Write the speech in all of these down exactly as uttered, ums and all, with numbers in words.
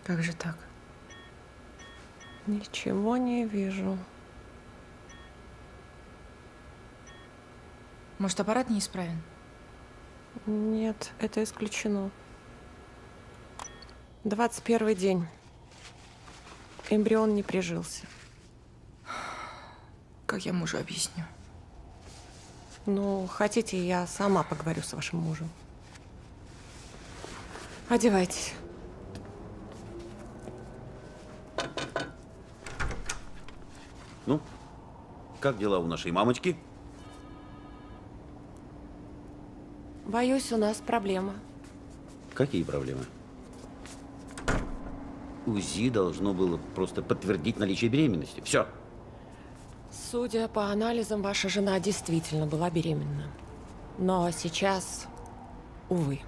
Как же так? Ничего не вижу. Может, аппарат неисправен? Нет, это исключено. двадцать первый день. Эмбрион не прижился. Как я мужу объясню? Ну, хотите, я сама поговорю с вашим мужем. Одевайтесь. Ну, как дела у нашей мамочки? Боюсь, у нас проблема. Какие проблемы? УЗИ должно было просто подтвердить наличие беременности. Все. Судя по анализам, ваша жена действительно была беременна. Но сейчас, увы.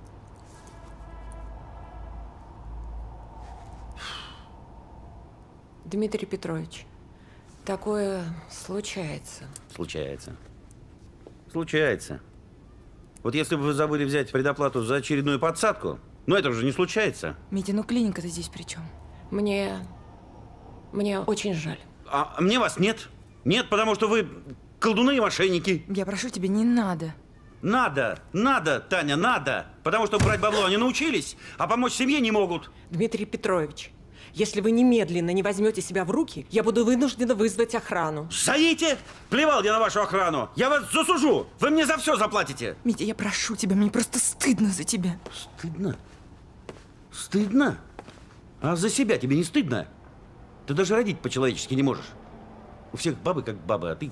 Дмитрий Петрович, такое случается. Случается. Случается. Вот если бы вы забыли взять предоплату за очередную подсадку, ну это уже не случается. Митя, ну клиника-то здесь при чем? Мне... Мне очень жаль. А мне вас нет. Нет, потому что вы колдуны и мошенники. Я прошу тебя, не надо. Надо, надо, Таня, надо. Потому что брать бабло они научились, а помочь семье не могут. Дмитрий Петрович, если вы немедленно не возьмете себя в руки, я буду вынуждена вызвать охрану. Заите! Плевал я на вашу охрану. Я вас засужу. Вы мне за все заплатите. Митя, я прошу тебя, мне просто стыдно за тебя. Стыдно? Стыдно? А за себя тебе не стыдно? Ты даже родить по-человечески не можешь. У всех бабы как бабы, а ты...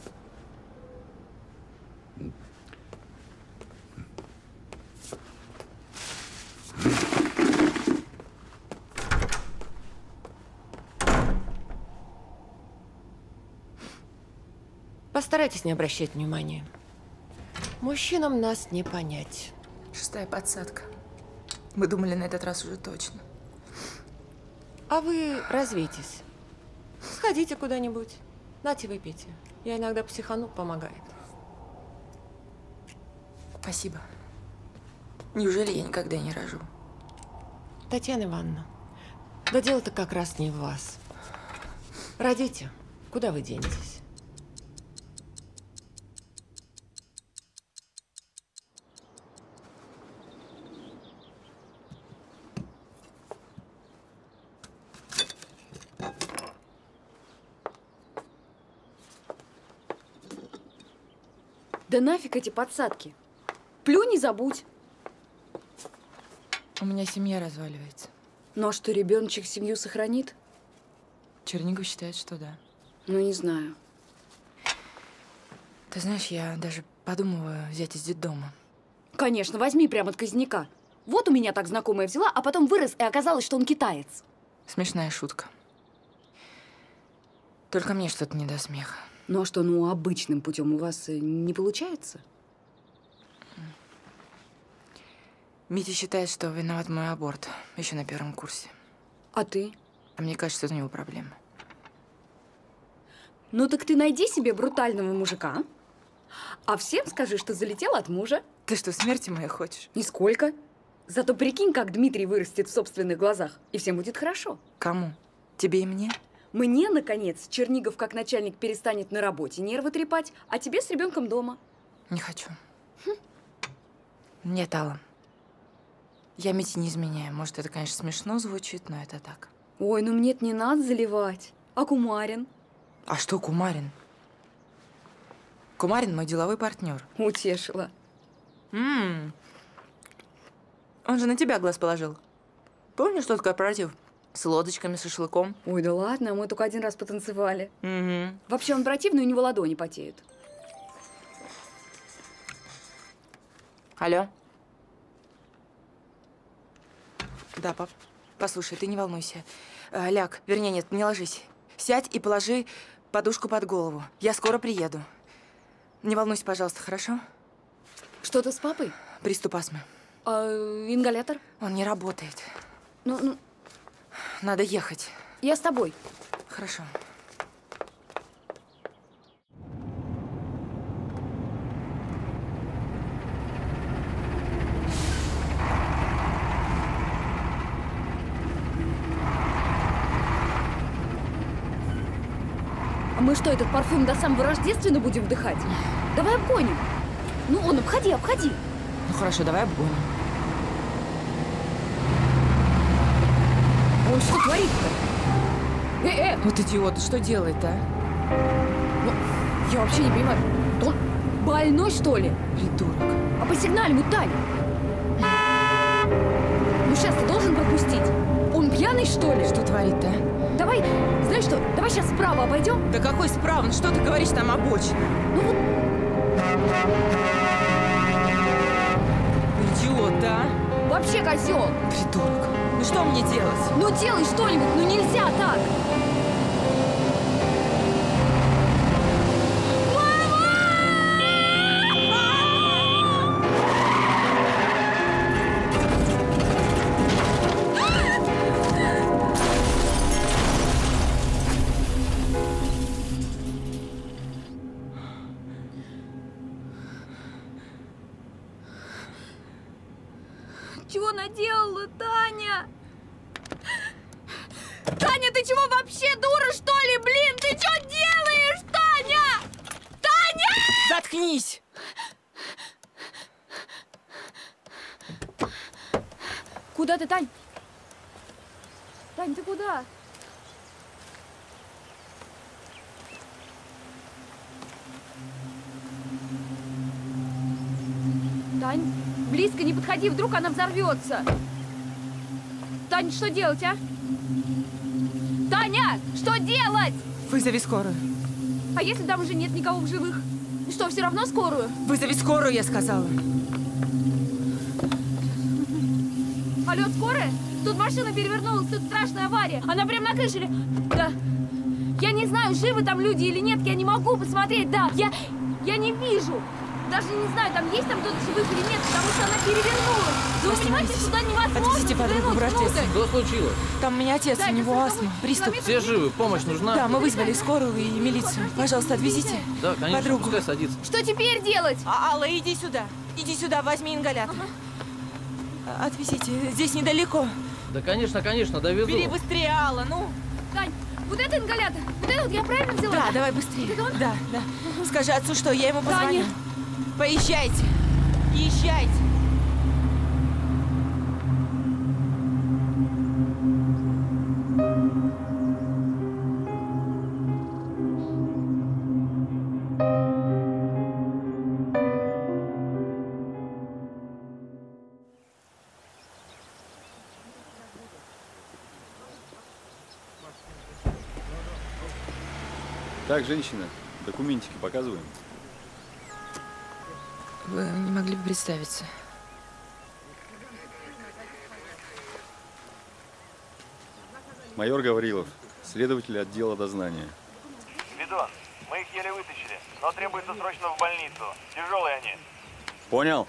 Постарайтесь не обращать внимания. Мужчинам нас не понять. Шестая подсадка. Мы думали на этот раз уже точно. А вы развейтесь. Сходите куда-нибудь. Нате, выпейте. Я иногда психану, помогает. Спасибо. Неужели я никогда не рожу? Татьяна Ивановна, да дело-то как раз не в вас. Родите. Куда вы денетесь? Да нафиг эти подсадки. Плюнь и забудь. У меня семья разваливается. Ну а что, ребеночек семью сохранит? Чернигов считает, что да. Ну, не знаю. Ты знаешь, я даже подумываю взять из детдома. Конечно, возьми прямо от казняка. Вот у меня так знакомая взяла, а потом вырос, и оказалось, что он китаец. Смешная шутка. Только мне что-то не до смеха. Ну а что, ну обычным путем у вас не получается? Митя считает, что виноват мой аборт. Еще на первом курсе. А ты? А мне кажется, это у него проблема. Ну так ты найди себе брутального мужика, а всем скажи, что залетела от мужа. Ты что, смерти моей хочешь? Нисколько. Зато прикинь, как Дмитрий вырастет в собственных глазах, и всем будет хорошо. Кому? Тебе и мне? Мне, наконец, Чернигов как начальник перестанет на работе нервы трепать, а тебе с ребенком дома. Не хочу. Хм. Нет, Алла. Я Мите не изменяю. Может, это, конечно, смешно звучит, но это так. Ой, ну мне-то не надо заливать. А Кумарин? А что Кумарин? Кумарин мой деловой партнер. Утешила. М-м. Он же на тебя глаз положил. Помнишь тот корпоратив? С лодочками, с шашлыком. Ой, да ладно, мы только один раз потанцевали. Угу. Вообще он противный, у него ладони потеют. Алло? Да, пап. Послушай, ты не волнуйся. А, ляг, вернее, нет, не ложись. Сядь и положи подушку под голову. Я скоро приеду. Не волнуйся, пожалуйста, хорошо? Что-то с папой? Приступ астмы. А ингалятор? Он не работает. Ну, ну, надо ехать. я с тобой. Хорошо. А мы что, этот парфюм до самого Рождества будем вдыхать? Давай обгоним. Ну, он, обходи, обходи. Ну хорошо, давай обгоним. Он что творит-то? Э, э! Вот идиот, что делает-то, а? Ну, я вообще не понимаю. Он больной, что ли? Придурок. А по сигналу ему, Тань. Ну сейчас ты должен пропустить. Он пьяный, что ли? Что творит-то, а? Давай, знаешь что, давай сейчас справа обойдем. Да какой справа? Ну что ты говоришь, там обочина? Ну вот. Идиот, да? Вообще козел. Придурок. Ну что мне делать? Ну делай что-нибудь, ну нельзя так. Чего наделала, Таня? Таня, ты чего вообще, дура, что ли, блин? Ты что делаешь, Таня? Таня! Заткнись! Куда ты, Тань? Тань, ты куда? Тань, близко не подходи, вдруг она взорвется. Тань, что делать, а? Таня, что делать? Вызови скорую. А если там уже нет никого в живых? Что, все равно скорую? Вызови скорую, я сказала. Алло, скорая? Тут машина перевернулась, тут страшная авария. Она прям на крыше. Да. Я не знаю, живы там люди или нет, я не могу посмотреть, да. Я, я не вижу. Даже не знаю, там есть там кто-то живых или нет, потому что она перевернулась. Ну, вы понимаете, сюда невозможно. Отвезите подругу в Рождество. Что случилось? Там у меня отец, Да, у него это астма, приступ. Все живы, помощь нужна? Да, мы вызвали скорую и милицию. Пожалуйста, отвезите Да, конечно, подругу. пускай садится. Что теперь делать? А, Алла, иди сюда. Иди сюда, возьми ингалятор. А, Отвезите, здесь недалеко. Да, конечно, конечно, довезу. Бери быстрее, Алла, ну. Тань, вот это ингалятор. Вот это вот я правильно взяла? Да, давай быстрее. Вот это он? Да, да. Скажи отцу, что я ему позвоню. Таня. Поезжайте. Езжайте. Так, женщина, документики показываем. Вы не могли бы представиться? Майор Гаврилов, следователь отдела дознания. Гвидон, мы их еле вытащили, но требуется срочно в больницу. Тяжелые они. Понял?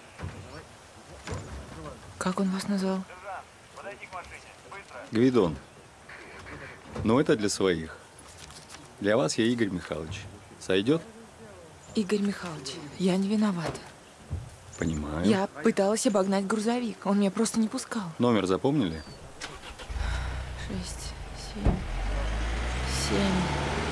Как он вас назвал? Сержант, подойди к машине. Быстро. Гвидон. Ну, это для своих. Для вас я Игорь Михайлович. Сойдет? Игорь Михайлович, я не виновата. Понимаю. Я пыталась обогнать грузовик. Он меня просто не пускал. Номер запомнили? Шесть, семь, семь.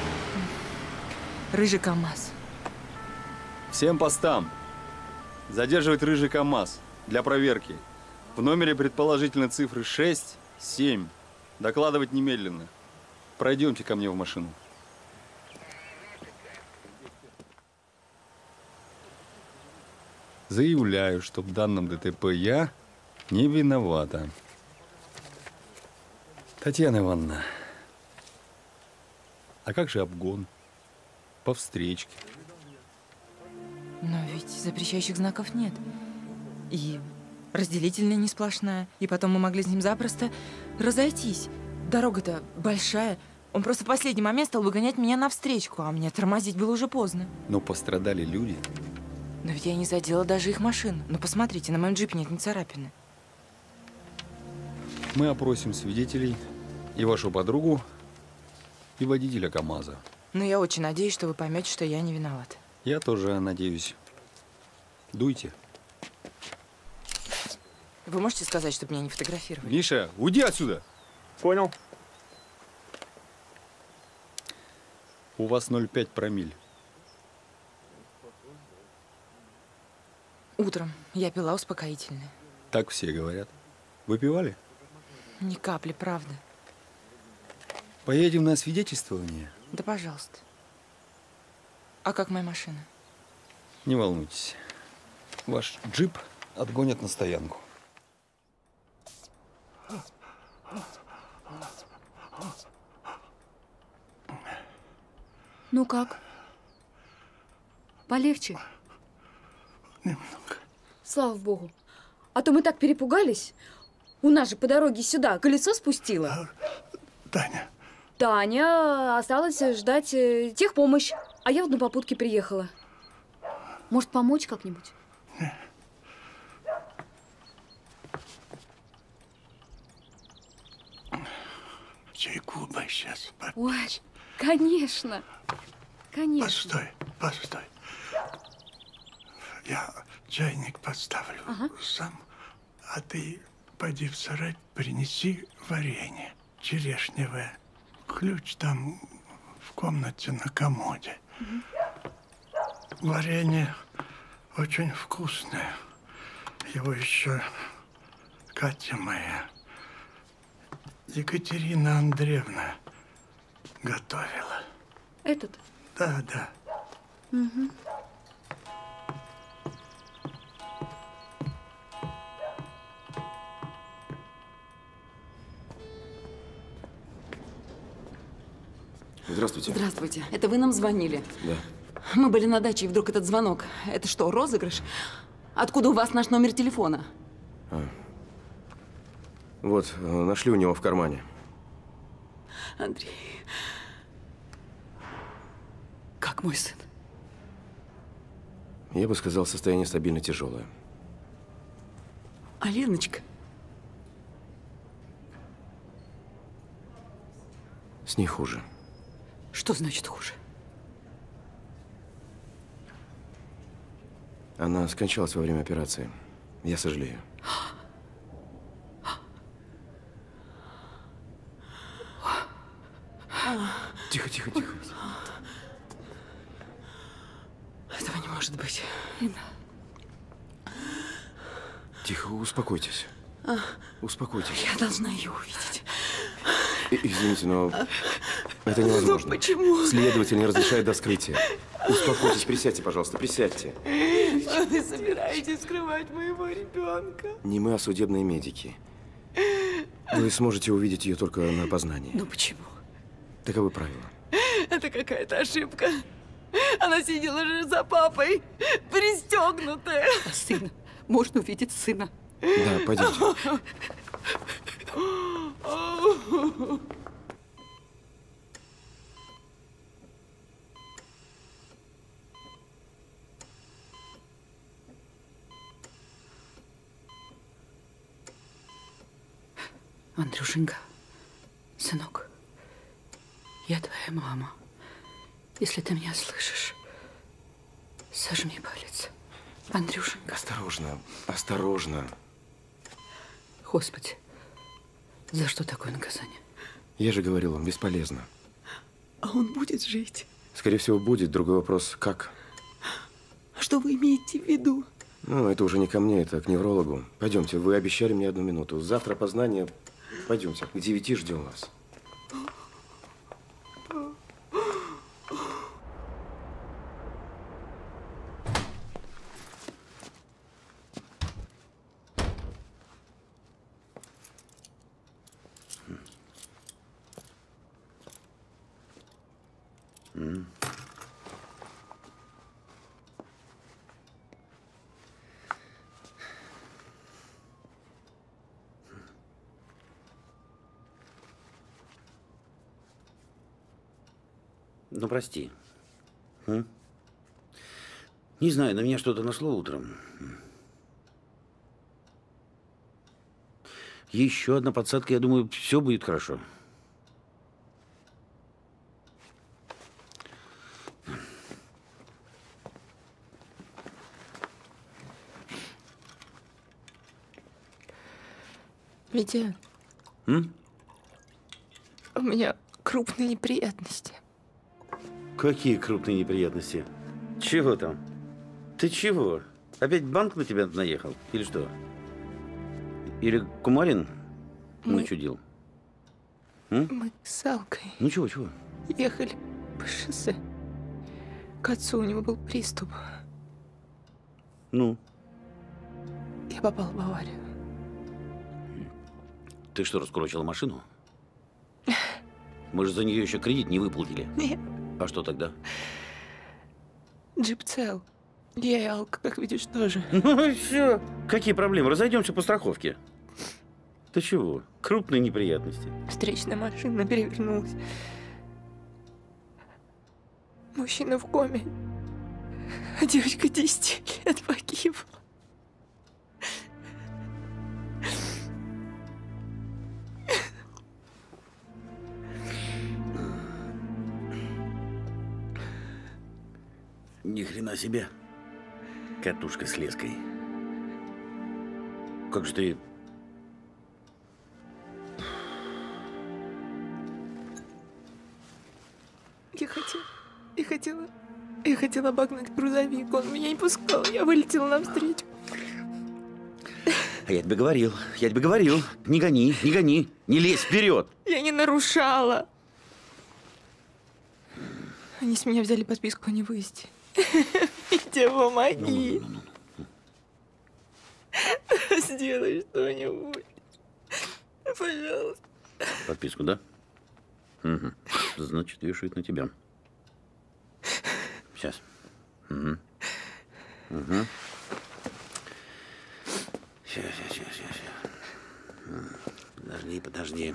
Рыжий КамАЗ. Всем постам. Задерживать рыжий КамАЗ для проверки. В номере предположительно цифры шесть, семь. Докладывать немедленно. Пройдемте ко мне в машину. Заявляю, что в данном ДТП я не виновата. Татьяна Ивановна, а как же обгон? По встречке. Но ведь запрещающих знаков нет. И разделительная не сплошная. И потом мы могли с ним запросто разойтись. Дорога-то большая. Он просто в последний момент стал выгонять меня навстречку, а мне тормозить было уже поздно. Но пострадали люди. Но ведь я не задела даже их машину. Но посмотрите, на моем джипе нет ни царапины. Мы опросим свидетелей и вашу подругу, и водителя КамАЗа. Но я очень надеюсь, что вы поймете, что я не виновата. Я тоже надеюсь. Дуйте. Вы можете сказать, чтобы меня не фотографировали? Миша, уйди отсюда! Понял. У вас ноль пять промилле. Утром я пила успокоительное. Так все говорят. Выпивали? Ни капли, правда. Поедем на освидетельствование? Да, пожалуйста. А как моя машина? Не волнуйтесь. Ваш джип отгонят на стоянку. Ну как? Полегче? Немного. Слава богу. А то мы так перепугались. У нас же по дороге сюда колесо спустило. Таня. Таня осталось ждать э, техпомощь. А я вот на попутке приехала. Может, помочь как-нибудь? Чайку бы сейчас попить. Ой, конечно. Конечно. Постой, постой. Я чайник подставлю Ага. сам, а ты пойди в сарай, принеси варенье черешневое. Ключ там в комнате на комоде. Угу. Варенье очень вкусное. Его еще Катя моя, Екатерина Андреевна, готовила. Этот? Да, да. Угу. Здравствуйте. Здравствуйте. Это вы нам звонили? Да. Мы были на даче, и вдруг этот звонок. Это что, розыгрыш? Откуда у вас наш номер телефона? А. Вот, нашли у него в кармане. Андрей. Как мой сын? Я бы сказал, состояние стабильно тяжелое. А Леночка? С ней хуже. Что значит хуже? Она скончалась во время операции. Я сожалею. Тихо, тихо, тихо. Этого не может быть. Тихо, успокойтесь. А, Успокойтесь. я должна ее увидеть. И- извините, но это невозможно. Ну, почему? Следователь не разрешает до вскрытия. Успокойтесь, присядьте, пожалуйста, присядьте. Вы собираетесь скрывать моего ребенка? Не мы, а судебные медики. Вы сможете увидеть ее только на опознании. Ну почему? Таковы правила. Это какая-то ошибка. Она сидела же за папой, пристегнутая. Сына. Можно увидеть сына. Да, пойдемте. Андрюшенька, сынок, я твоя мама. Если ты меня слышишь, сожми палец. Андрюшенька. Осторожно, осторожно. Господи, за что такое наказание? Я же говорил, он бесполезно. А он будет жить? Скорее всего, будет. Другой вопрос, как? Что вы имеете в виду? Ну, это уже не ко мне, это к неврологу. Пойдемте, вы обещали мне одну минуту. Завтра опознание. Пойдемте, к девяти ждем вас. Mm. Ну, прости. М? Не знаю, на меня что-то нашло утром. Еще одна подсадка, я думаю, все будет хорошо. Витя, М? у меня крупные неприятности. Какие крупные неприятности? Чего там? Ты чего? Опять банк на тебя наехал? Или что? Или Кумарин Мы... начудил? М? Мы с Алкой Ну чего, чего? ехали по шоссе. К отцу у него был приступ. Ну? Я попала в аварию. Ты что, раскурочила машину? Мы же за нее еще кредит не выплатили. Нет. А что тогда? Джип цел. Я и Алка, как видишь, тоже. Ну и все. Какие проблемы? Разойдемся по страховке. Ты чего? Крупные неприятности. Встречная машина перевернулась. Мужчина в коме. А девочка десяти лет погибла. Ни хрена себе. Катушка с леской. Как же ты... Я хотела... Я хотела... Я хотела обогнать грузовик. Он меня не пускал. Я вылетела навстречу. А я тебе говорил, я тебе говорил. Не гони, не гони, не лезь вперед. Я не нарушала. Они с меня взяли по списку о невыезде. Иди, помоги. Ну, ну, ну, ну. Сделай что-нибудь. Пожалуйста. Подписку, да? Угу. Значит, вешают на тебя. Сейчас. Угу. Угу. Сейчас, сейчас, сейчас, сейчас. Подожди, подожди.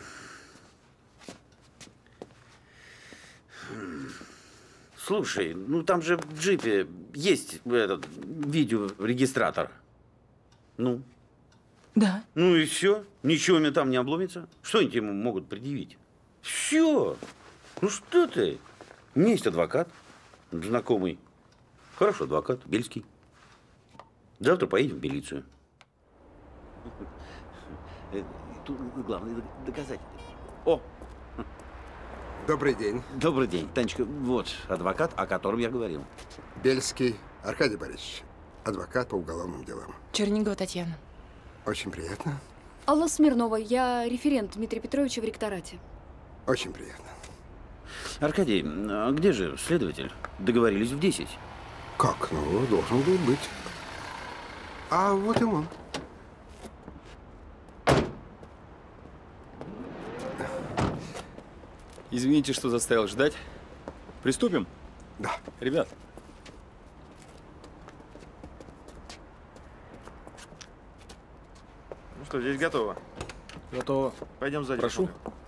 Слушай, ну там же в джипе есть этот видеорегистратор. Ну? Да. Ну и все. Ничего мне там не обломится. Что они тебе могут предъявить? Все. Ну что ты? У меня есть адвокат, знакомый. Хорошо, адвокат, Бельский. Завтра поедем в милицию. Тут главное доказать. О! Добрый день. Добрый день. Танечка, вот адвокат, о котором я говорил. Бельский Аркадий Борисович, адвокат по уголовным делам. Чернигова Татьяна. Очень приятно. Алла Смирнова, я референт Дмитрия Петровича в ректорате. Очень приятно. Аркадий, а где же следователь? Договорились в десять. Как? Ну, должен был быть. А вот и он. Извините, что заставил ждать. Приступим? Да. Ребят. Ну что, здесь готово? Готово. Пойдем сзади. Прошу.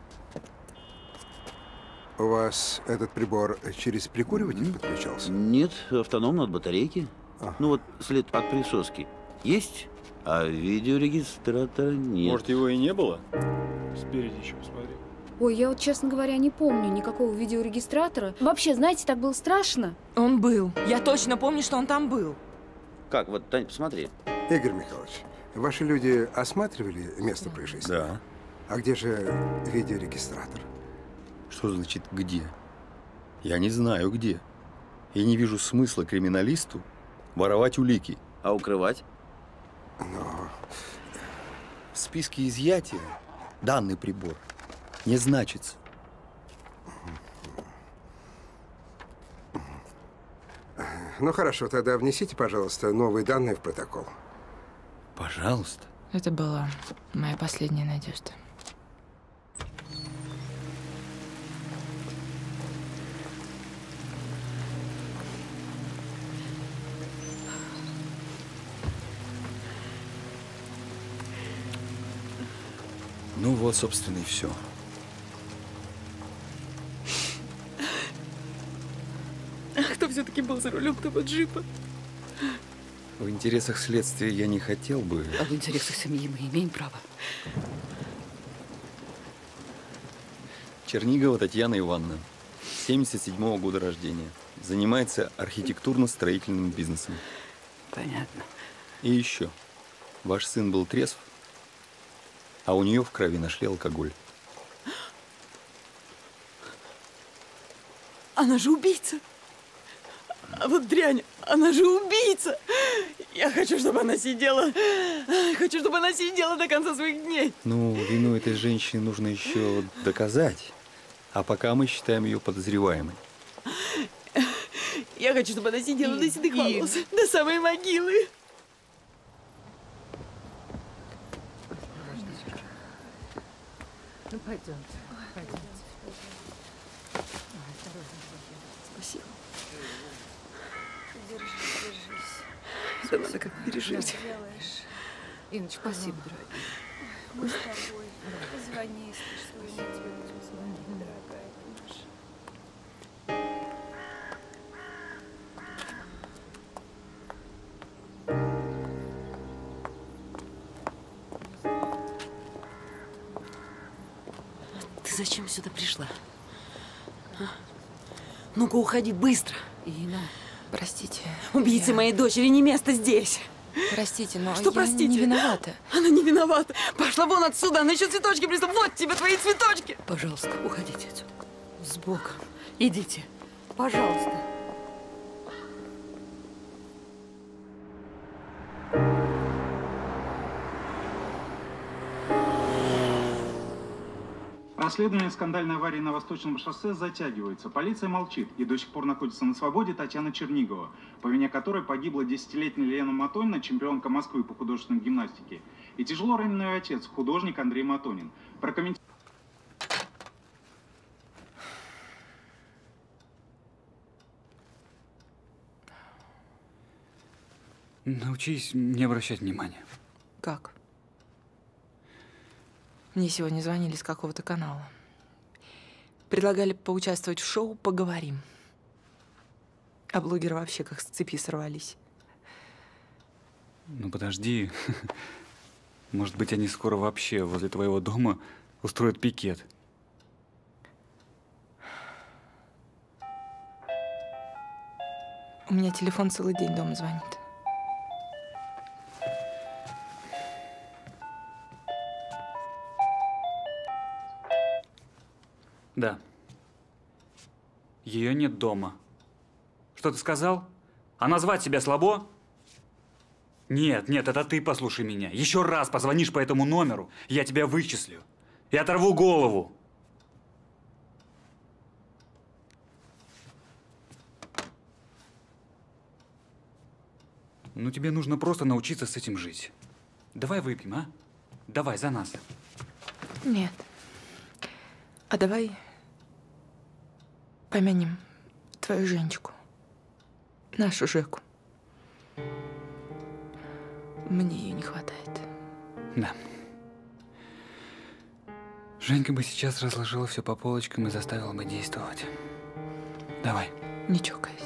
У вас этот прибор через прикуриватель подключался? Нет, автономно от батарейки. А. Ну вот след от присоски есть, а видеорегистратора нет. Может, его и не было? Спереди еще посмотри. Ой, я вот, честно говоря, не помню никакого видеорегистратора. Вообще, знаете, так было страшно. Он был. Я точно помню, что он там был. Как? Вот, Тань, посмотри. Игорь Михайлович, ваши люди осматривали место происшествия? Да. А где же видеорегистратор? Что значит «где»? Я не знаю, где. Я не вижу смысла криминалисту воровать улики. А укрывать? Но... В списке изъятия данный прибор не значится. Ну хорошо, тогда внесите, пожалуйста, новые данные в протокол. Пожалуйста. Это была моя последняя надежда. Ну вот, собственно, и все. А кто все-таки был за рулем того джипа? В интересах следствия я не хотел бы... А в интересах семьи мы имеем право. Чернигова Татьяна Ивановна, семьдесят седьмого года рождения. Занимается архитектурно-строительным бизнесом. Понятно. И еще. Ваш сын был трезв, а у нее в крови нашли алкоголь. Она же убийца. А вот дрянь, она же убийца. Я хочу, чтобы она сидела. Хочу, чтобы она сидела до конца своих дней. Ну, вину этой женщины нужно еще доказать. А пока мы считаем ее подозреваемой. Я хочу, чтобы она сидела до седых волос, до самой могилы. Ну, пойдемте, пойдемте. Спасибо. Держись, держись. Это надо как пережить. Инночка, спасибо, дорогая. Мы с тобой. Позвони, если что, я тебе буду звонить, дорогая наша. Ты зачем сюда пришла? А? Ну-ка, уходи быстро. Инна, простите. Убийце я... моей дочери не место здесь. Простите, но Что я простите? не виновата. Она не виновата. Пошла вон отсюда, она еще цветочки прислала. Вот тебе твои цветочки. Пожалуйста, уходите отсюда. С Богом. Идите. Пожалуйста. Расследование скандальной аварии на Восточном шоссе затягивается. Полиция молчит, и до сих пор находится на свободе Татьяна Чернигова, по вине которой погибла десятилетняя Лена Матонина, чемпионка Москвы по художественной гимнастике, и тяжело раненый ее отец, художник Андрей Матонин. Прокомментируйте. Научись не обращать внимания. Как? Мне сегодня звонили с какого-то канала. Предлагали поучаствовать в шоу «Поговорим». А блогеры вообще как с цепи сорвались. Ну подожди. Может быть, они скоро вообще возле твоего дома устроят пикет. У меня телефон целый день дома звонит. Да. Ее нет дома. Что ты сказал? А назвать себя слабо? Нет, нет, это ты послушай меня. Еще раз позвонишь по этому номеру, я тебя вычислю. И оторву голову. Ну, тебе нужно просто научиться с этим жить. Давай выпьем, а? Давай, за нас. Нет. А давай помянем твою Женечку, нашу Жеку. Мне ее не хватает. Да. Женька бы сейчас разложила все по полочкам и заставила бы действовать. Давай. Не чокайся.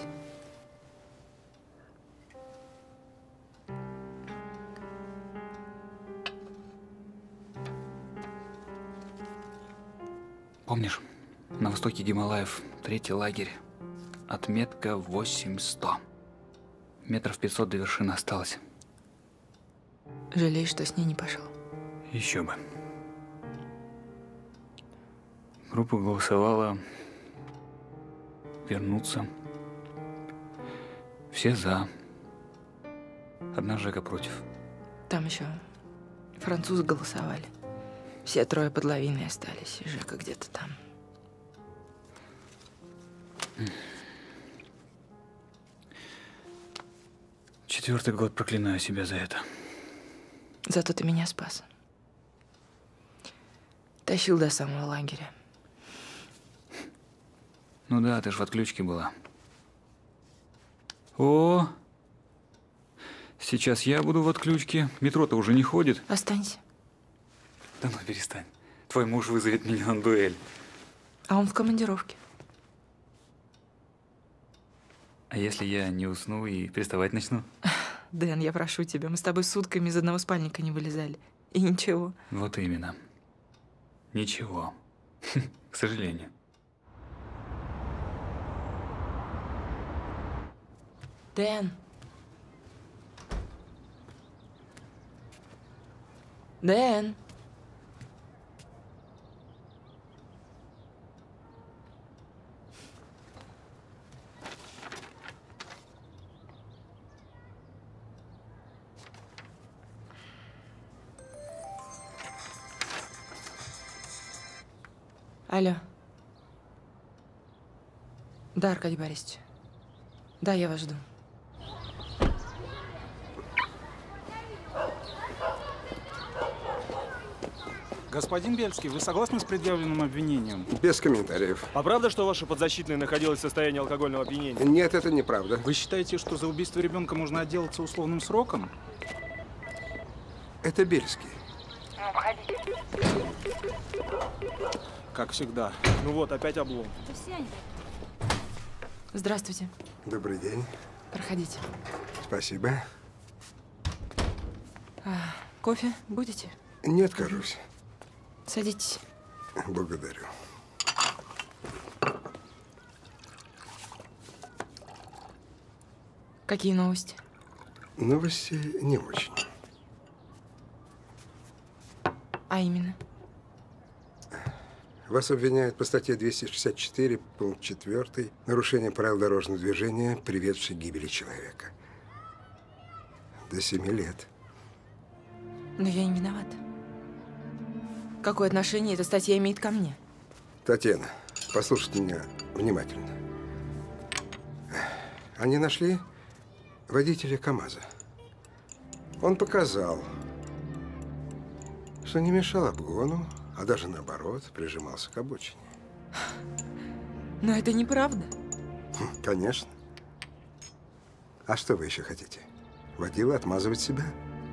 Помнишь, на востоке Гималаев третий лагерь. Отметка восемь сто. Метров пятьсот до вершины осталось. Жалеешь, что с ней не пошел? Еще бы. Группа голосовала вернуться. Все за. Одна Жека против. Там еще французы голосовали. Все трое под лавиной остались. Жека где-то там. Четвертый год проклинаю себя за это. Зато ты меня спас. Тащил до самого лагеря. Ну да, ты ж в отключке была. О! Сейчас я буду в отключке. Метро-то уже не ходит. Останься. Да ну перестань. Твой муж вызовет меня на дуэль. А он в командировке. А если я не усну и приставать начну? Дэн, я прошу тебя, мы с тобой сутками из одного спальника не вылезали. И ничего. Вот именно. Ничего. К сожалению. Дэн. Дэн. Алло. Да, Аркадий Борисович. Да, я вас жду. Господин Бельский, вы согласны с предъявленным обвинением? Без комментариев. А правда, что ваша подзащитная находилась в состоянии алкогольного опьянения? Нет, это неправда. Вы считаете, что за убийство ребенка можно отделаться условным сроком? Это Бельский. Как всегда. Ну вот, опять облом. Здравствуйте. Добрый день. Проходите. Спасибо. А, кофе будете? Не откажусь. Садитесь. Благодарю. Какие новости? Новости не очень. А именно? Вас обвиняют по статье двести шестьдесят четыре, пункт четыре, нарушение правил дорожного движения, приведшее к гибели человека. До семи лет. Но я не виновата. Какое отношение эта статья имеет ко мне? Татьяна, послушайте меня внимательно. Они нашли водителя КамАЗа. Он показал, что не мешал обгону, а даже наоборот, прижимался к обочине. Но это неправда. Хм, конечно. А что вы еще хотите? Водила отмазывать себя?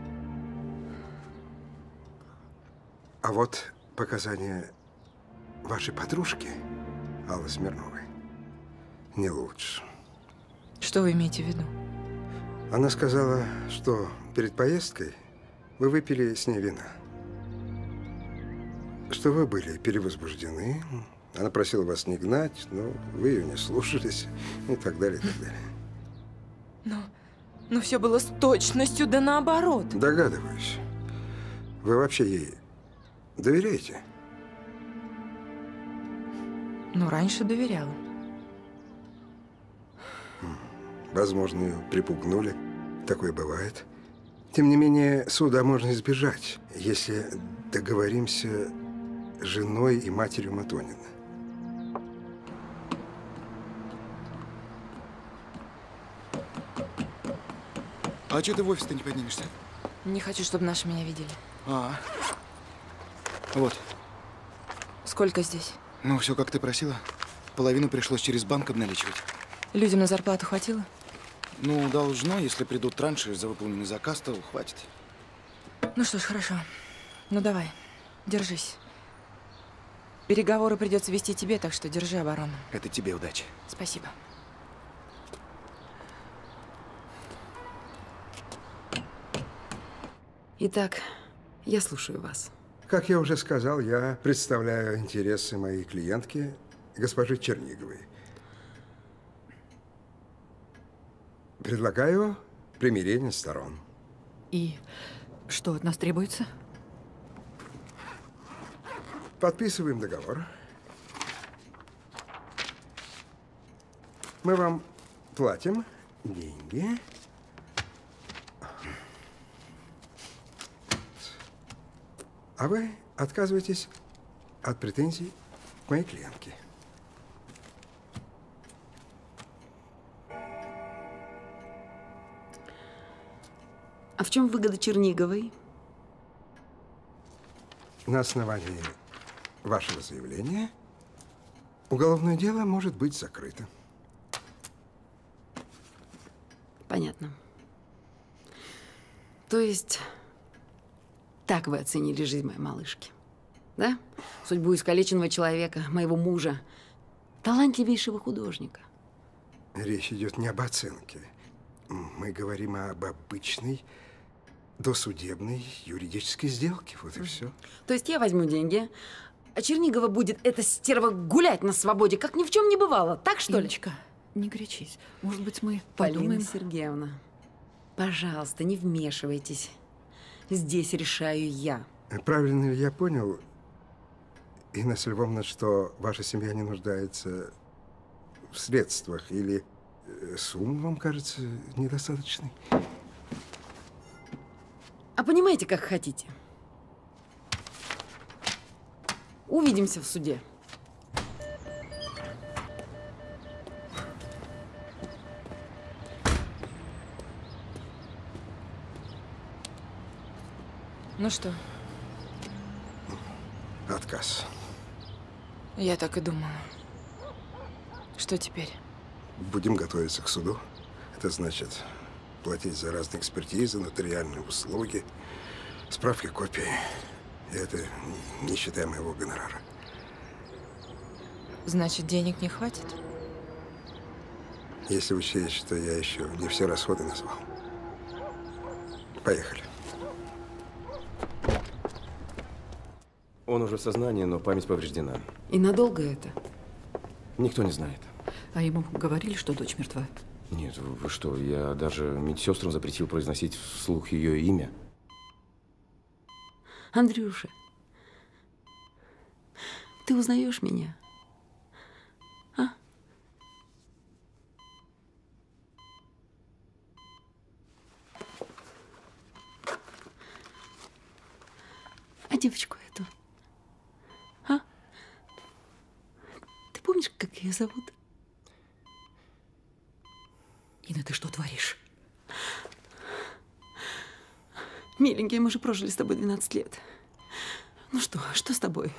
А вот показания вашей подружки, Аллы Смирновой, не лучше. Что вы имеете в виду? Она сказала, что перед поездкой вы выпили с ней вина. Что вы были перевозбуждены. Она просила вас не гнать, но вы ее не слушались и так далее, и так далее. Но, но все было с точностью да наоборот. Догадываюсь. Вы вообще ей доверяете? Ну, раньше доверяла. Возможно, ее припугнули. Такое бывает. Тем не менее, суда можно избежать, если договоримся с женой и матерью Матонина. А что ты в офис-то не поднимешься? Не хочу, чтобы наши меня видели. А, вот. Сколько здесь? Ну, все, как ты просила. Половину пришлось через банк обналичивать. Людям на зарплату хватило? Ну, должно. Если придут транши за выполненный заказ, то хватит. Ну что ж, хорошо. Ну давай, держись. Переговоры придется вести тебе, так что держи оборону. Это тебе удачи. Спасибо. Итак, я слушаю вас. Как я уже сказал, я представляю интересы моей клиентки, госпожи Черниговой. Предлагаю примирение сторон. И что от нас требуется? Подписываем договор. Мы вам платим деньги. А вы отказываетесь от претензий к моей клиентке. А в чем выгода Черниговой? На основании вашего заявления уголовное дело может быть закрыто. Понятно. То есть, так вы оценили жизнь моей малышки, да? Судьбу искалеченного человека, моего мужа, талантливейшего художника. Речь идет не об оценке. Мы говорим об обычной досудебной юридической сделке. Вот и все. То есть я возьму деньги, а Чернигова будет эта стерва гулять на свободе, как ни в чем не бывало. Так, что Инночка, ли? Не кричись. Может быть, мы Полина подумаем... Сергеевна, пожалуйста, не вмешивайтесь. Здесь решаю я. Правильно ли я понял, Инна Львовна, что ваша семья не нуждается в средствах или сумма вам кажется недостаточной? А понимаете, как хотите? Увидимся в суде. Ну что? Отказ. Я так и думала. Что теперь? Будем готовиться к суду. Это значит платить за разные экспертизы, нотариальные услуги, справки, копии. И это не считая моего гонорара. Значит, денег не хватит? Если учесть, что я еще не все расходы назвал. Поехали. Он уже в сознании, но память повреждена. И надолго это? Никто не знает. А ему говорили, что дочь мертва? Нет, вы что, я даже медсестрам запретил произносить вслух ее имя. Андрюша, ты узнаешь меня? А? А девочку эту? А? Ты помнишь, как ее зовут? Инна, ты что творишь? Миленький, мы же прожили с тобой двенадцать лет. Ну что, что с тобой?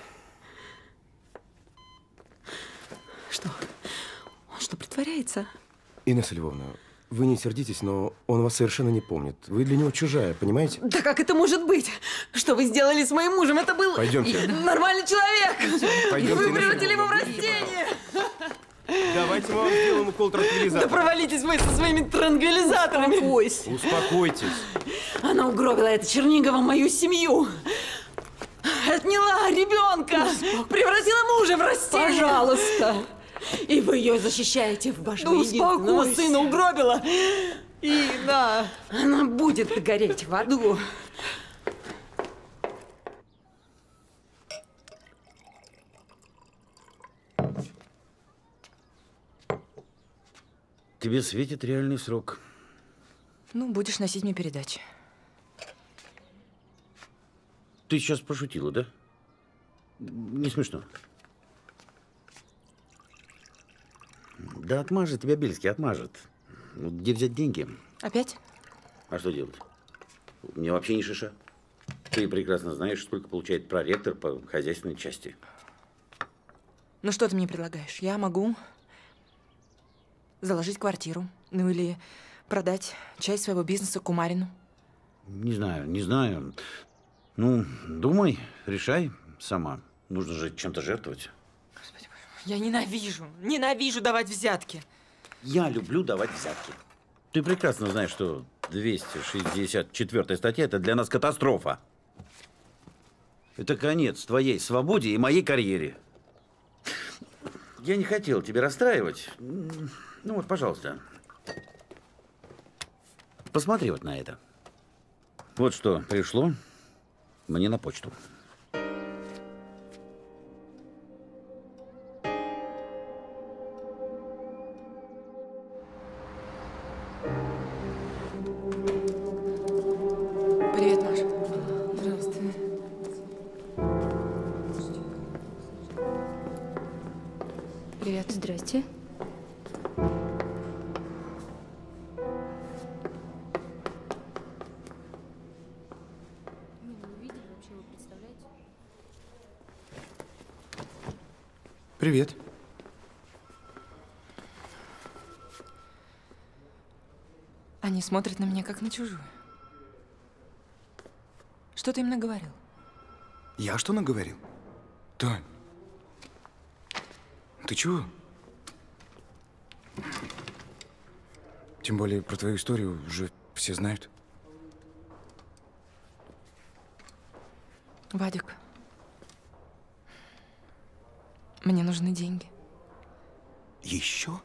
Что? Он что, притворяется? Инесса Львовна, вы не сердитесь, но он вас совершенно не помнит. Вы для него чужая, понимаете? Да как это может быть? Что вы сделали с моим мужем? Это был Пойдемте. нормальный человек. Пойдемте, Вы Инесса превратили его в Львовна. растение. Давайте мы вам сделаем укол транквилизатора. Да провалитесь вы со своими транквилизаторами. Успокойся. Успокойтесь. Она угробила эта Чернигова мою семью. Отняла ребенка. Превратила мужа в растение. Пожалуйста. И вы ее защищаете в вашего Да единственного успокойся. сына угробила. И да, она будет гореть в аду. Тебе светит реальный срок. Ну, будешь носить мне передачи. Ты сейчас пошутила, да? Не смешно. Да отмажет тебя Бельский, отмажет. Ну, где взять деньги? Опять? А что делать? Мне вообще не шиша. Ты прекрасно знаешь, сколько получает проректор по хозяйственной части. Ну, что ты мне предлагаешь? Я могу заложить квартиру. Ну, или продать часть своего бизнеса Кумарину. Не знаю, не знаю. Ну, думай, решай сама. Нужно же чем-то жертвовать. Я ненавижу, ненавижу давать взятки. Я люблю давать взятки. Ты прекрасно знаешь, что двести шестьдесят четвёртая статья – это для нас катастрофа. Это конец твоей свободе и моей карьере. Я не хотел тебя расстраивать. Ну вот, пожалуйста. Посмотри вот на это. Вот что пришло мне на почту. Привет, Маша. Здравствуй. Привет. Здрасте. Привет. Они смотрят на меня, как на чужую. Что ты им наговорил? Я что наговорил? Тань, ты чего? Тем более про твою историю уже все знают. Вадик, мне нужны деньги. Еще?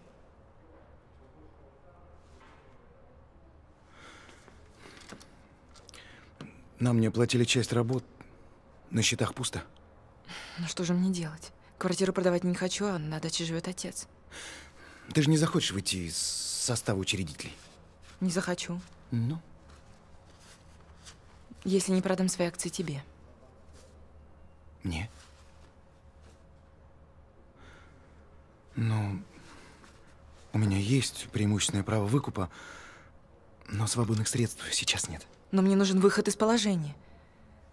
Нам не оплатили часть работ. На счетах пусто. Ну что же мне делать? Квартиру продавать не хочу, а на даче живет отец. Ты же не захочешь выйти из состава учредителей? Не захочу. Ну? Если не продам свои акции тебе. Не. Ну, у меня есть преимущественное право выкупа, но свободных средств сейчас нет. Но мне нужен выход из положения.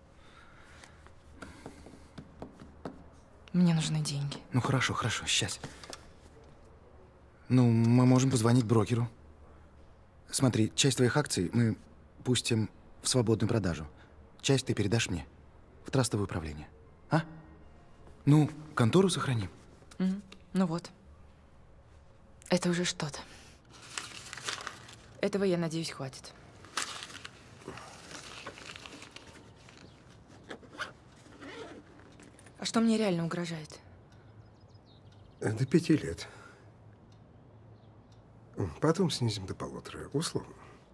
Мне нужны деньги. Ну хорошо, хорошо, сейчас. Ну, мы можем позвонить брокеру. Смотри, часть твоих акций мы пустим в свободную продажу. Часть ты передашь мне в трастовое управление. А? Ну, контору сохраним. Угу. Ну вот. Это уже что-то. Этого, я надеюсь, хватит. А что мне реально угрожает? До пяти лет. Потом снизим до полутора, условно.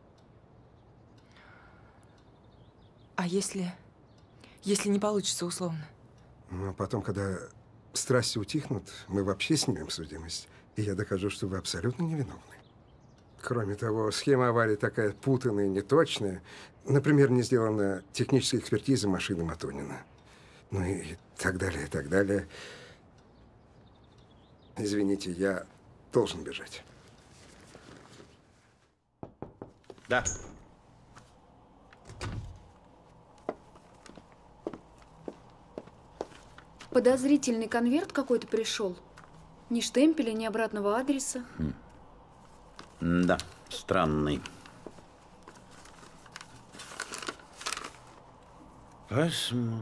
А если... если не получится условно? Ну, а потом, когда страсти утихнут, мы вообще снимем судимость. И я докажу, что вы абсолютно невиновны. Кроме того, схема аварии такая путанная и неточная. Например, не сделана техническая экспертиза машины Матонина. Ну и так далее, и так далее. Извините, я должен бежать. Да. Подозрительный конверт какой-то пришел. Ни штемпеля, ни обратного адреса. Хм. Да, странный. Посмотрим.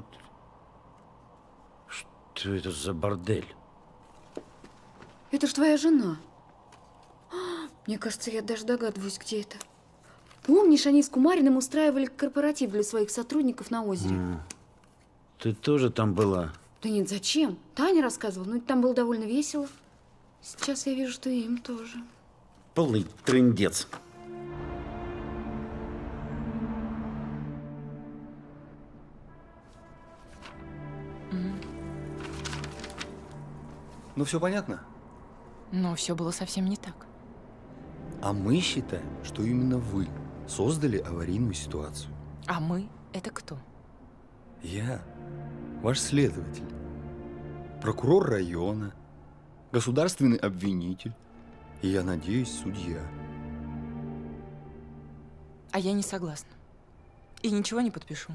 Что это за бордель? Это ж твоя жена. Мне кажется, я даже догадываюсь, где это. Помнишь, они с Кумариным устраивали корпоратив для своих сотрудников на озере? М. Ты тоже там была? Да нет, зачем? Таня рассказывала, ну там было довольно весело. Сейчас я вижу, что и им тоже. Полный трындец. Ну, все понятно? Но все было совсем не так. А мы считаем, что именно вы создали аварийную ситуацию. А мы – это кто? Я, ваш следователь, прокурор района, государственный обвинитель и, я надеюсь, судья. А я не согласна. И ничего не подпишу.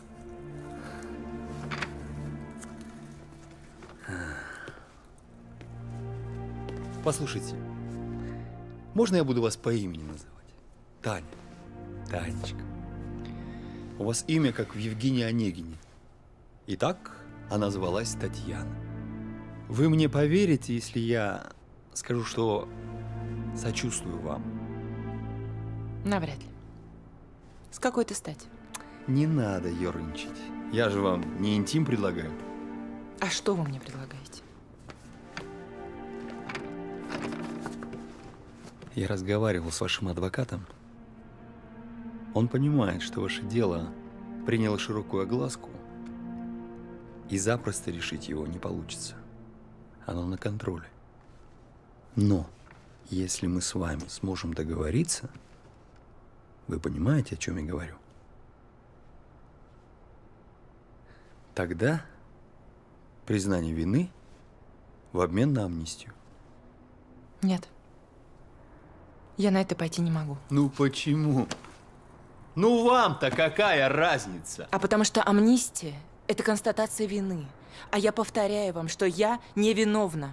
Послушайте, можно я буду вас по имени называть? Таня. Танечка. У вас имя, как в Евгении Онегине. Итак, она звалась Татьяна. Вы мне поверите, если я скажу, что сочувствую вам? Навряд ли. С какой-то стати? Не надо ерничать. Я же вам не интим предлагаю. А что вы мне предлагаете? Я разговаривал с вашим адвокатом. Он понимает, что ваше дело приняло широкую огласку, и запросто решить его не получится. Оно на контроле. Но если мы с вами сможем договориться, вы понимаете, о чем я говорю? Тогда признание вины в обмен на амнистию. Нет. Я на это пойти не могу. Ну почему? Ну вам-то какая разница? А потому что амнистия – это констатация вины. А я повторяю вам, что я невиновна.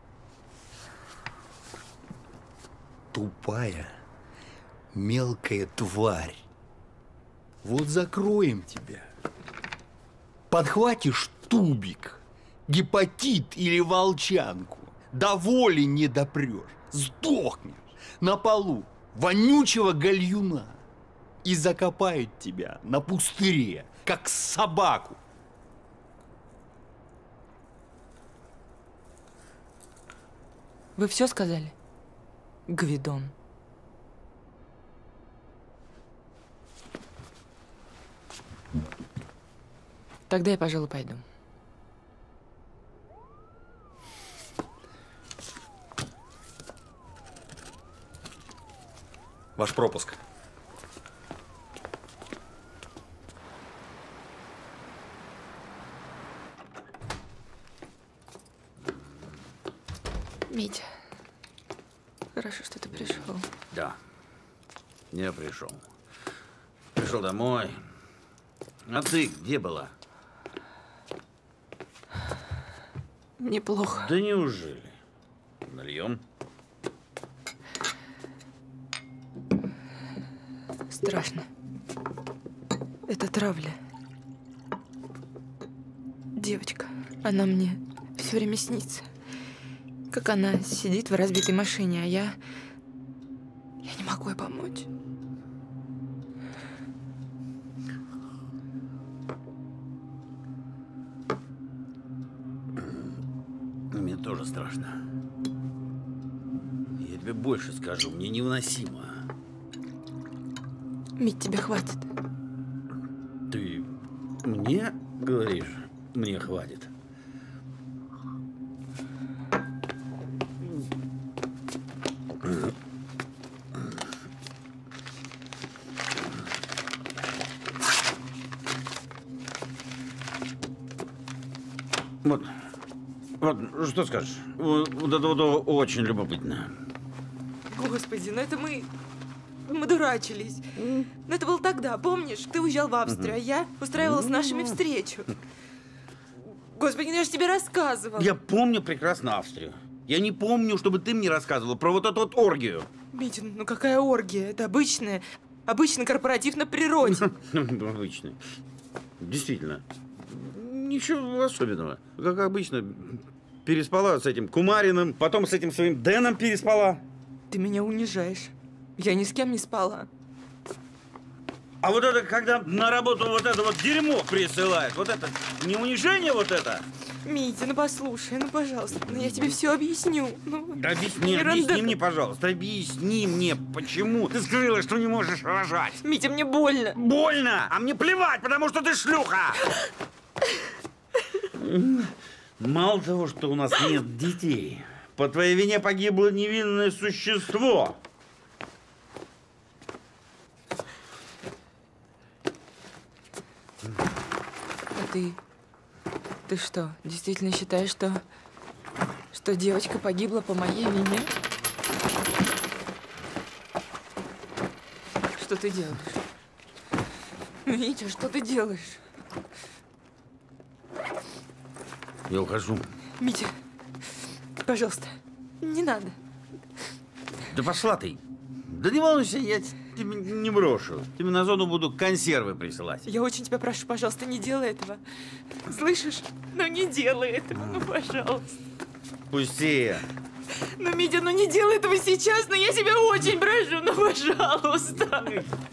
Тупая, мелкая тварь. Вот закроем тебя. Подхватишь тубик, гепатит или волчанку, до воли не допрешь, сдохнешь на полу вонючего гальюна и закопают тебя на пустыре, как собаку. Вы все сказали? Гвидон. Тогда я, пожалуй, пойду. Ваш пропуск. Митя, хорошо, что ты пришел. Да, я пришел. Пришел домой. А ты где была? Мне плохо. Да неужели? Нальем. Страшно. Это травля. Девочка, она мне все время снится. Как она сидит в разбитой машине, а я... Я не могу ей помочь. Мне тоже страшно. Я тебе больше скажу, мне невыносимо. Мить, тебе хватит. Ты мне говоришь, мне хватит? Вот, вот, что скажешь? Вот, вот это вот очень любопытно. Господи, ну это мы... Мы дурачились. Но это было тогда, помнишь? Ты уезжал в Австрию, а я устраивала с нашими встречу. Господи, ну я же тебе рассказывала. Я помню прекрасно Австрию. Я не помню, чтобы ты мне рассказывала про вот эту вот оргию. Митя, ну какая оргия? Это обычная, обычный корпоратив на природе. Обычный. Действительно. Ничего особенного. Как обычно, переспала с этим Кумариным, потом с этим своим Дэном переспала. Ты меня унижаешь. Я ни с кем не спала. А вот это, когда на работу вот это вот дерьмо присылают, вот это не унижение вот это? Митя, ну послушай, ну пожалуйста, ну я тебе все объясню. Ну, да объясни, объясни мне, пожалуйста, объясни мне, почему ты скрыла, что не можешь рожать. Митя, мне больно. Больно? А мне плевать, потому что ты шлюха. Мало того, что у нас нет детей, по твоей вине погибло невинное существо. А ты... Ты что, действительно считаешь, что... Что девочка погибла по моей вине? Что ты делаешь? Митя, что ты делаешь? Я ухожу. Митя, пожалуйста, не надо. Да пошла ты. Да не волнуйся, я тебя не брошу. Тебе на зону буду консервы присылать. Я очень тебя прошу, пожалуйста, не делай этого. Слышишь? Ну не делай этого, ну пожалуйста. Пусти. Ну, Митя, ну не делай этого сейчас, но я тебя очень прошу, ну пожалуйста.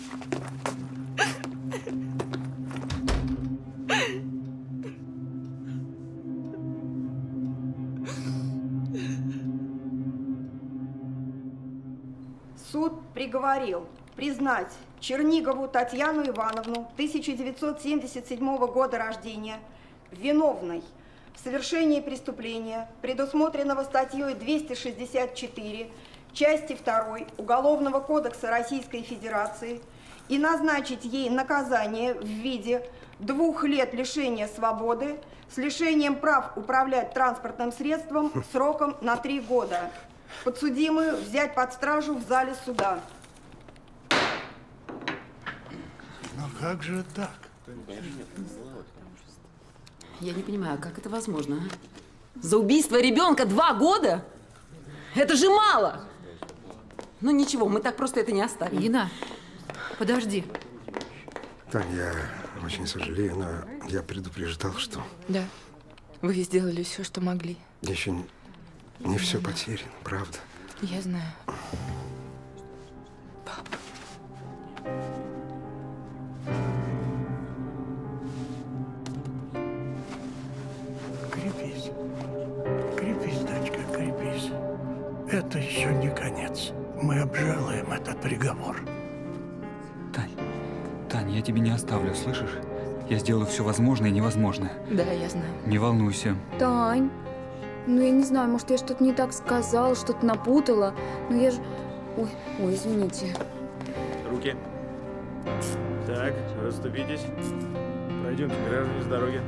Суд приговорил признать Чернигову Татьяну Ивановну, тысяча девятьсот семьдесят седьмого года рождения, виновной в совершении преступления, предусмотренного статьей двести шестьдесят четыре, части второй Уголовного кодекса Российской Федерации и назначить ей наказание в виде двух лет лишения свободы с лишением прав управлять транспортным средством сроком на три года. Подсудимую взять под стражу в зале суда. Но как же так? Я не понимаю, как это возможно, а? За убийство ребенка два года? Это же мало! Ну ничего, мы так просто это не оставим. Ина, подожди. Тань, я очень сожалею, но я предупреждал, что... Да, вы сделали все, что могли. Еще не, не все потеряно, правда. Я знаю. Крепись. Крепись, дочка, крепись. Это еще не конец. Мы обжалуем этот приговор. Тань, Тань, я тебя не оставлю, слышишь? Я сделаю все возможное и невозможное. Да, я знаю. Не волнуйся. Тань, ну я не знаю, может, я что-то не так сказала, что-то напутала. Но я же... Ой, ой, извините. Руки. Так, расступитесь. Пройдемте, граждане, с дороги.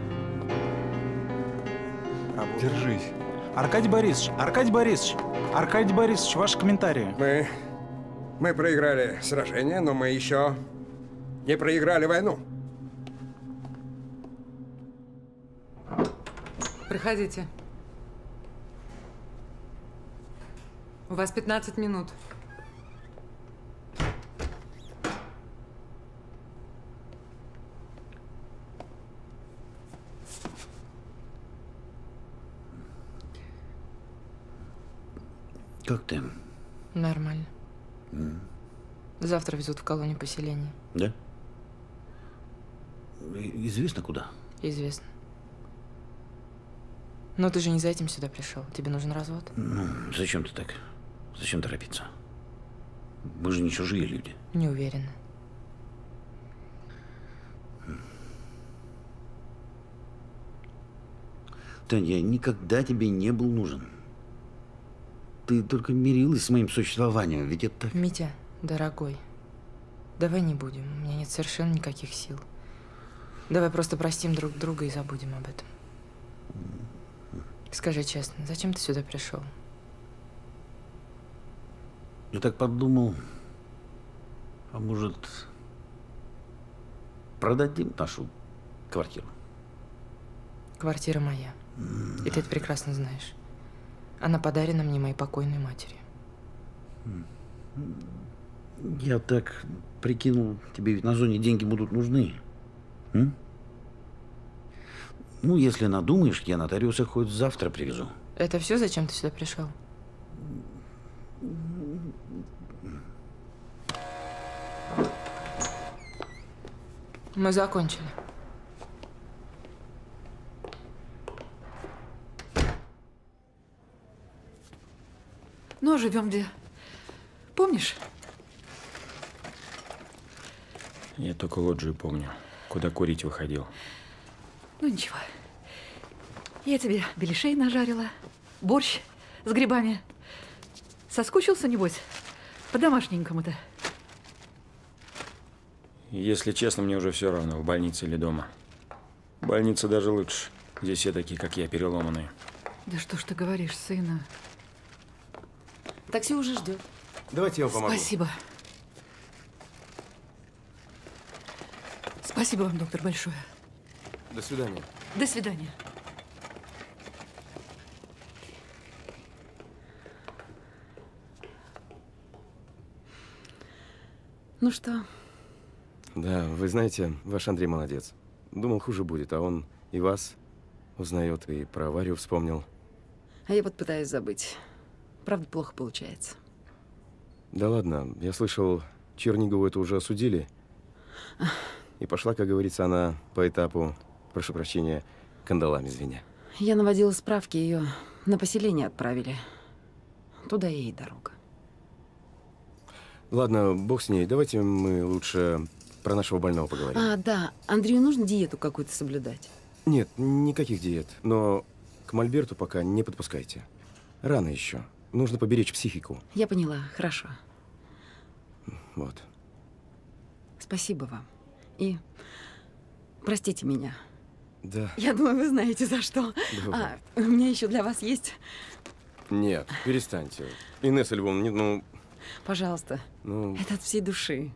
Держись. Аркадий Борисович, Аркадий Борисович, Аркадий Борисович, ваши комментарии. Мы, мы проиграли сражение, но мы еще не проиграли войну. Проходите. У вас пятнадцать минут. Как ты? Нормально. М. Завтра везут в колонию поселения. Да? И- Известно куда? Известно. Но ты же не за этим сюда пришел. Тебе нужен развод? Ну, зачем ты так? Зачем торопиться? Мы же не чужие люди. Не уверена. Тань, я никогда тебе не был нужен. Ты только мирилась с моим существованием, ведь это так... Митя, дорогой, давай не будем. У меня нет совершенно никаких сил. Давай просто простим друг друга и забудем об этом. Скажи честно, зачем ты сюда пришел? Я так подумал, а может, продадим нашу квартиру? Квартира моя. И ты это прекрасно знаешь. Она подарена мне моей покойной матерью. Я так прикинул, тебе ведь на зоне деньги будут нужны. М? Ну, если надумаешь, я нотариуса хоть завтра привезу. Это все, зачем ты сюда пришел? Мы закончили. Ну, а живем где? Помнишь? Я только лоджию помню, куда курить выходил. Ну, ничего. Я тебе беляшей нажарила, борщ с грибами. Соскучился, небось, по-домашненькому-то. Если честно, мне уже все равно, в больнице или дома. В больнице даже лучше. Здесь все такие, как я, переломанные. Да что ж ты говоришь, сына? Такси уже ждет. Давайте я вам помогу. Спасибо. Спасибо вам, доктор, большое. До свидания. До свидания. Ну что? Да, вы знаете, ваш Андрей молодец. Думал, хуже будет, а он и вас узнает, и про аварию вспомнил. А я вот пытаюсь забыть. Правда, плохо получается. Да ладно, я слышал, Чернигову это уже осудили. И пошла, как говорится, она по этапу, прошу прощения, кандалами звеня. Я наводила справки, ее на поселение отправили. Туда ей и дорога. Ладно, бог с ней. Давайте мы лучше про нашего больного поговорим. А, да. Андрею нужно диету какую-то соблюдать? Нет, никаких диет. Но к мольберту пока не подпускайте. Рано еще. Нужно поберечь психику. Я поняла. Хорошо. Вот. Спасибо вам. И простите меня. Да. Я думаю, вы знаете, за что. А, у меня еще для вас есть... Нет, перестаньте. Инесса Львовна, не- ну... Пожалуйста. Ну... Это от всей души.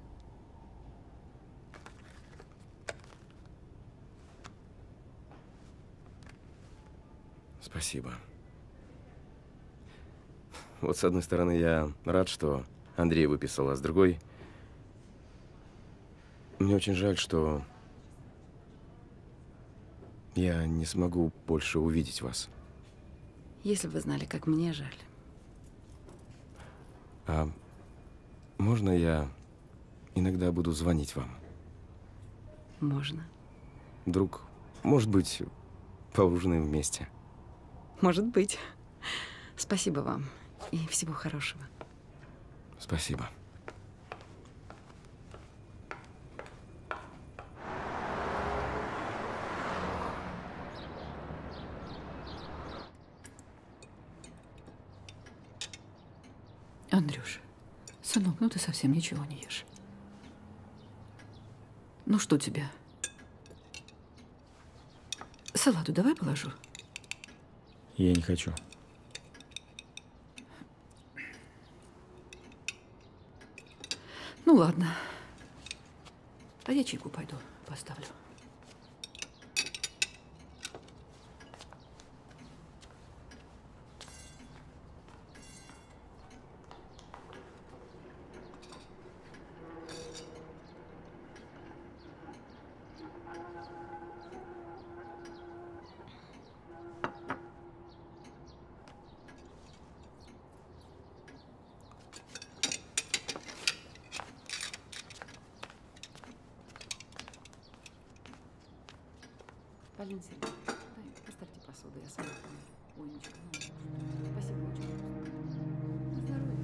Спасибо. Вот с одной стороны, я рад, что Андрей выписал, а с другой... Мне очень жаль, что я не смогу больше увидеть вас. Если бы вы знали, как мне жаль. А можно я иногда буду звонить вам? Можно. Вдруг, может быть, поужинаем вместе? Может быть. Спасибо вам. И всего хорошего. Спасибо. Андрюш, сынок, ну ты совсем ничего не ешь. Ну что тебе? Салату давай положу. Я не хочу. Ну ладно. А я чайку пойду поставлю. Полина Сергеевна, дай, поставьте посуду, я сама. Ой, ничего, ну, спасибо очень. На здоровье.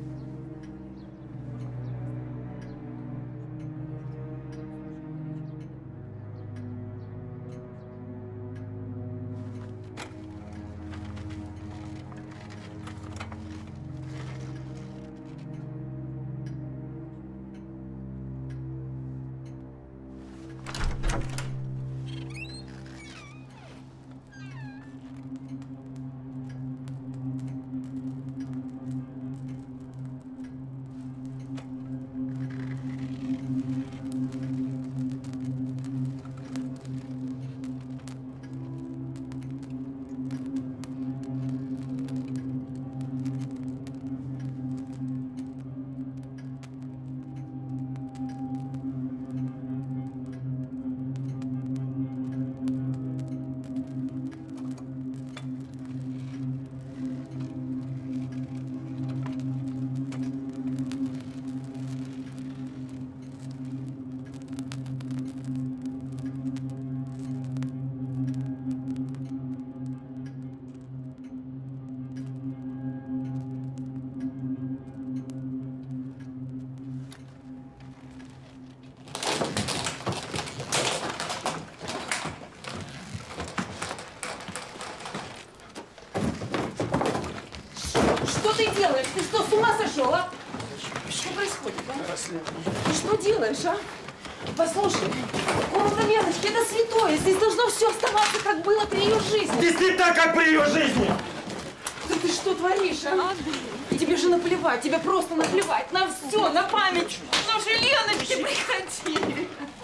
Что ты делаешь? Ты что, с ума сошел, а? Что происходит, а? Ты что делаешь, а? Послушай, комната Леночки, это святое. Здесь должно все оставаться, как было при ее жизни. Здесь не так, как при ее жизни. Да ты что творишь, а? И тебе же наплевать, тебе просто наплевать на все, на память нашей Леночки. Приходи.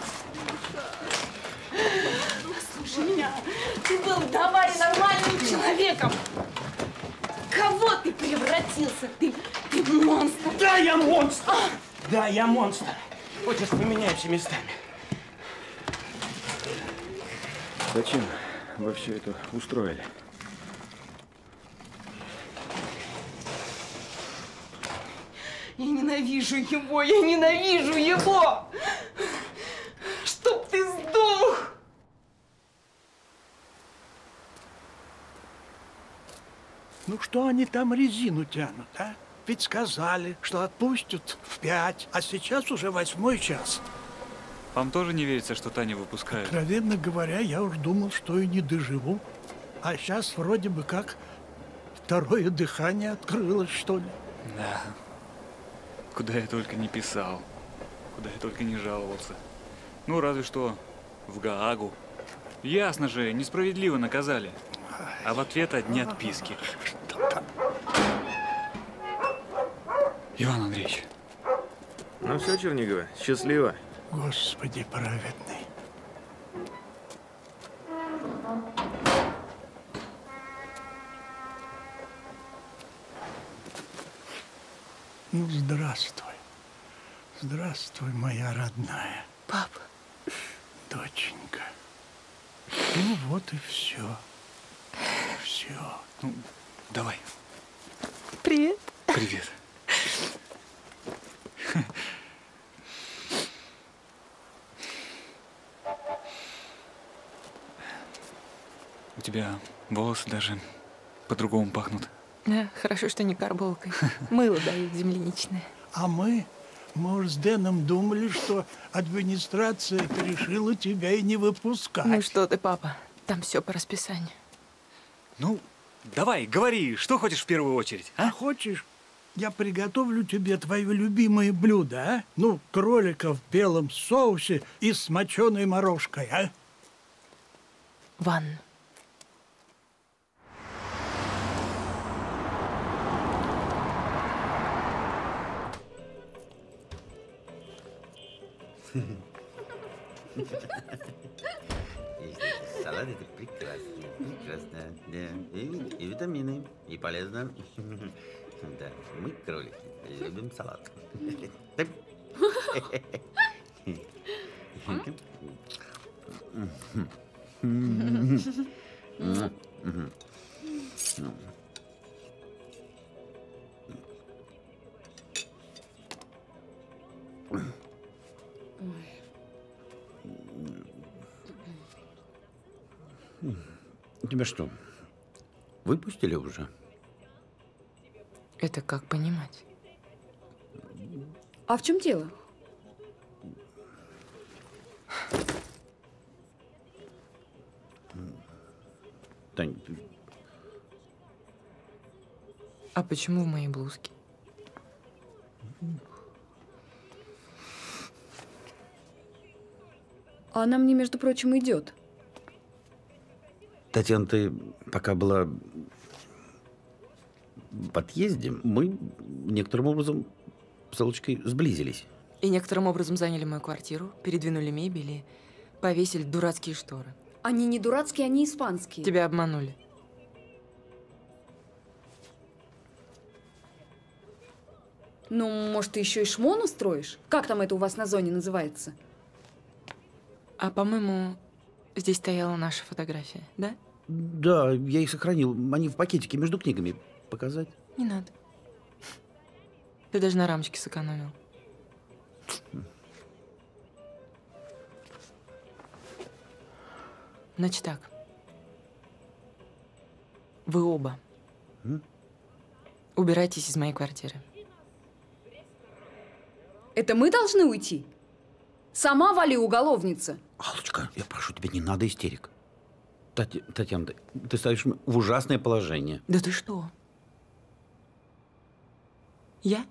Послушай меня, ты был до аварии нормальным человеком. Кого ты превратился? Ты, ты монстр. Да, я монстр. А? Да, я монстр. Вот сейчас поменяемся местами. Зачем вы все это устроили? Я ненавижу его, я ненавижу его! Чтоб ты сдох! Ну что они там резину тянут, а? Ведь сказали, что отпустят в пять, а сейчас уже восьмой час. Вам тоже не верится, что Таню выпускают? Откровенно говоря, я уж думал, что и не доживу. А сейчас вроде бы как второе дыхание открылось, что ли. Да. Куда я только не писал. Куда я только не жаловался. Ну, разве что в Гаагу. Ясно же, несправедливо наказали. А в ответ одни отписки. Иван Андреевич. Ну все, Чернигова, счастливо. Господи праведный. Ну, здравствуй. Здравствуй, моя родная. Папа. Доченька. Ну, вот и все. Все. Ну, давай. Привет. Привет. У тебя волосы даже по-другому пахнут. Да, хорошо, что не карболкой. Мыло дают земляничное. А мы, мы уж с Дэном думали, что администрация решила тебя и не выпускать. Ну что ты, папа, там все по расписанию. Ну, давай, говори, что хочешь в первую очередь, а? А хочешь, я приготовлю тебе твои любимые блюда, а? Ну, кролика в белом соусе и с моченой морожкой, а? Ванну. Салат это прекрасно, прекрасно, да. И, и витамины, и полезно. Да, мы, кролики, любим салат. Тебя что, выпустили уже? Это как понимать? А в чем дело? Тань, А почему в моей блузке? А она мне, между прочим, идет. Татьяна, ты пока была в подъезде, мы некоторым образом с Аллочкой сблизились. И некоторым образом заняли мою квартиру, передвинули мебель и повесили дурацкие шторы. Они не дурацкие, они испанские. Тебя обманули. Ну, может, ты еще и шмон устроишь? Как там это у вас на зоне называется? А, по-моему, здесь стояла наша фотография, да? Да, я их сохранил. Они в пакетике между книгами. Показать? Не надо. Ты даже на рамочке сэкономил. Значит так. Вы оба. М? Убирайтесь из моей квартиры. Это мы должны уйти? Сама вали, уголовница. Аллочка, я прошу тебя, не надо истерик. Тати, Татьяна, ты, ты ставишь меня в ужасное положение. Да ты что? Я?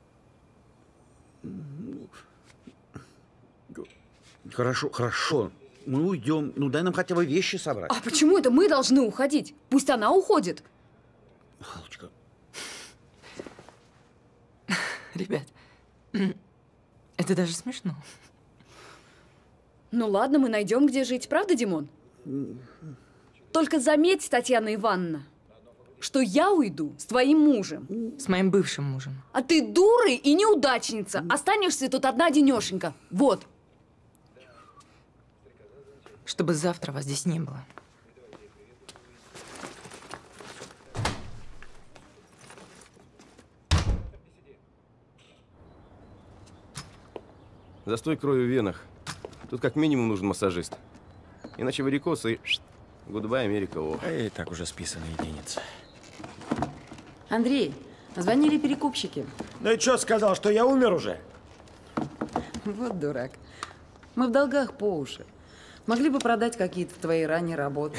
Хорошо, хорошо. Мы уйдем. Ну, дай нам хотя бы вещи собрать. А почему это мы должны уходить? Пусть она уходит. Аллочка. Ребят, это даже смешно. Ну ладно, мы найдем, где жить. Правда, Димон? Только заметь, Татьяна Ивановна, что я уйду с твоим мужем. С моим бывшим мужем. А ты дура и неудачница. Останешься тут одна-денешенька. Вот. Чтобы завтра вас здесь не было. Застой крови в венах. Тут как минимум нужен массажист. Иначе варикоз и гудбай, Америка. О. И так уже списанный денец. Андрей, звонили перекупщики. Ну и что сказал, что я умер уже? Вот дурак. Мы в долгах по уши. Могли бы продать какие-то твои ранние работы.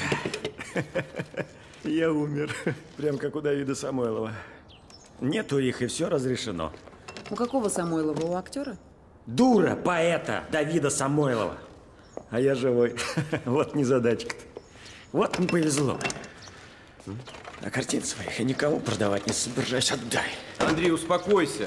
Я умер. Прям как у Давида Самойлова. Нету их, и все разрешено. У какого Самойлова? У актера? Дура поэта Давида Самойлова. А я живой. Вот незадачка-то. Вот не повезло. А картин своих я никому продавать не собираюсь. Отдай. Андрей, успокойся.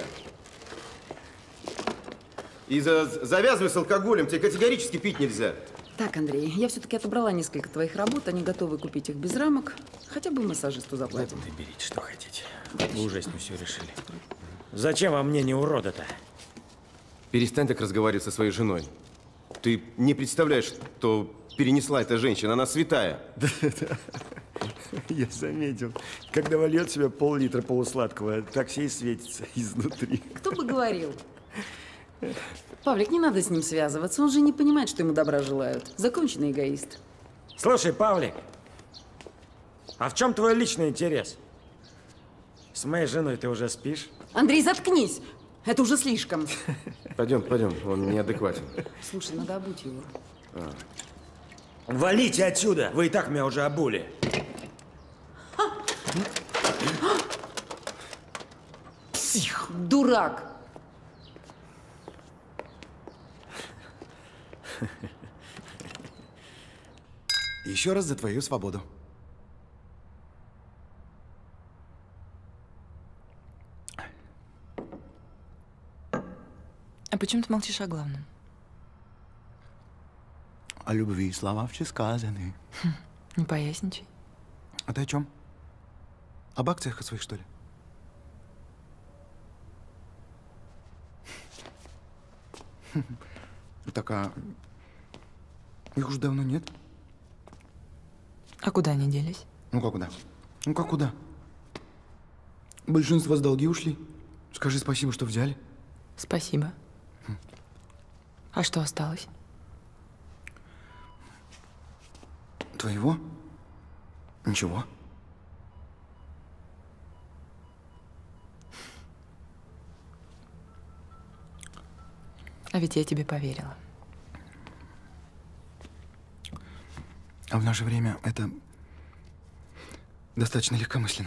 И за, завязывай с алкоголем. Тебе категорически пить нельзя. Так, Андрей, я все-таки отобрала несколько твоих работ. Они готовы купить их без рамок. Хотя бы массажисту заплатим. Ладно, берите, что хотите. Вы уже с ним все решили. Зачем вам мнение урода-то? Перестань так разговаривать со своей женой. Ты не представляешь, что перенесла эта женщина. Она святая. Я заметил. Когда вольет себе пол-литра полусладкого, так все и светится изнутри. Кто бы говорил? Павлик, не надо с ним связываться. Он же не понимает, что ему добра желают. Законченный эгоист. Слушай, Павлик, а в чем твой личный интерес? С моей женой ты уже спишь? Андрей, заткнись! Это уже слишком. Пойдем, пойдем. Он неадекватен. Слушай, надо обуть его. А. Валите отсюда! Вы и так меня уже обули. Псих! Дурак! Еще раз за твою свободу. А почему ты молчишь о главном? О любви слова все сказаны. Хм, не поясничай. А ты о чем? Об акциях о своих, что ли? Так, а их уже давно нет. А куда они делись? Ну как куда? Ну как куда? Большинство с долги ушли. Скажи спасибо, что взяли. Спасибо. Хм. А что осталось? Твоего? Ничего. А ведь я тебе поверила. А в наше время это достаточно легкомысленно.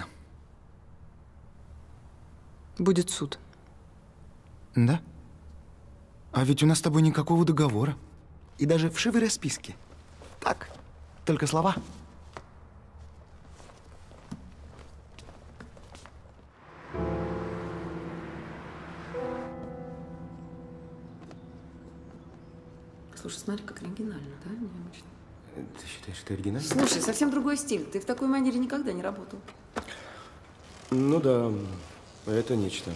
Будет суд. Да? А ведь у нас с тобой никакого договора. И даже вшивой расписки. Так, только слова. Слушай, смотри, как оригинально, да? Необычно. Ты считаешь, это оригинально? Слушай, совсем другой стиль. Ты в такой манере никогда не работал. Ну да, это нечто.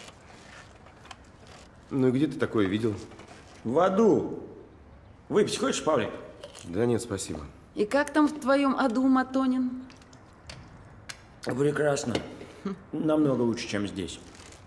Ну и где ты такое видел? В аду. Выпить хочешь, Павлик? Да нет, спасибо. И как там в твоем аду, Матонин? Прекрасно. Намного лучше, чем здесь.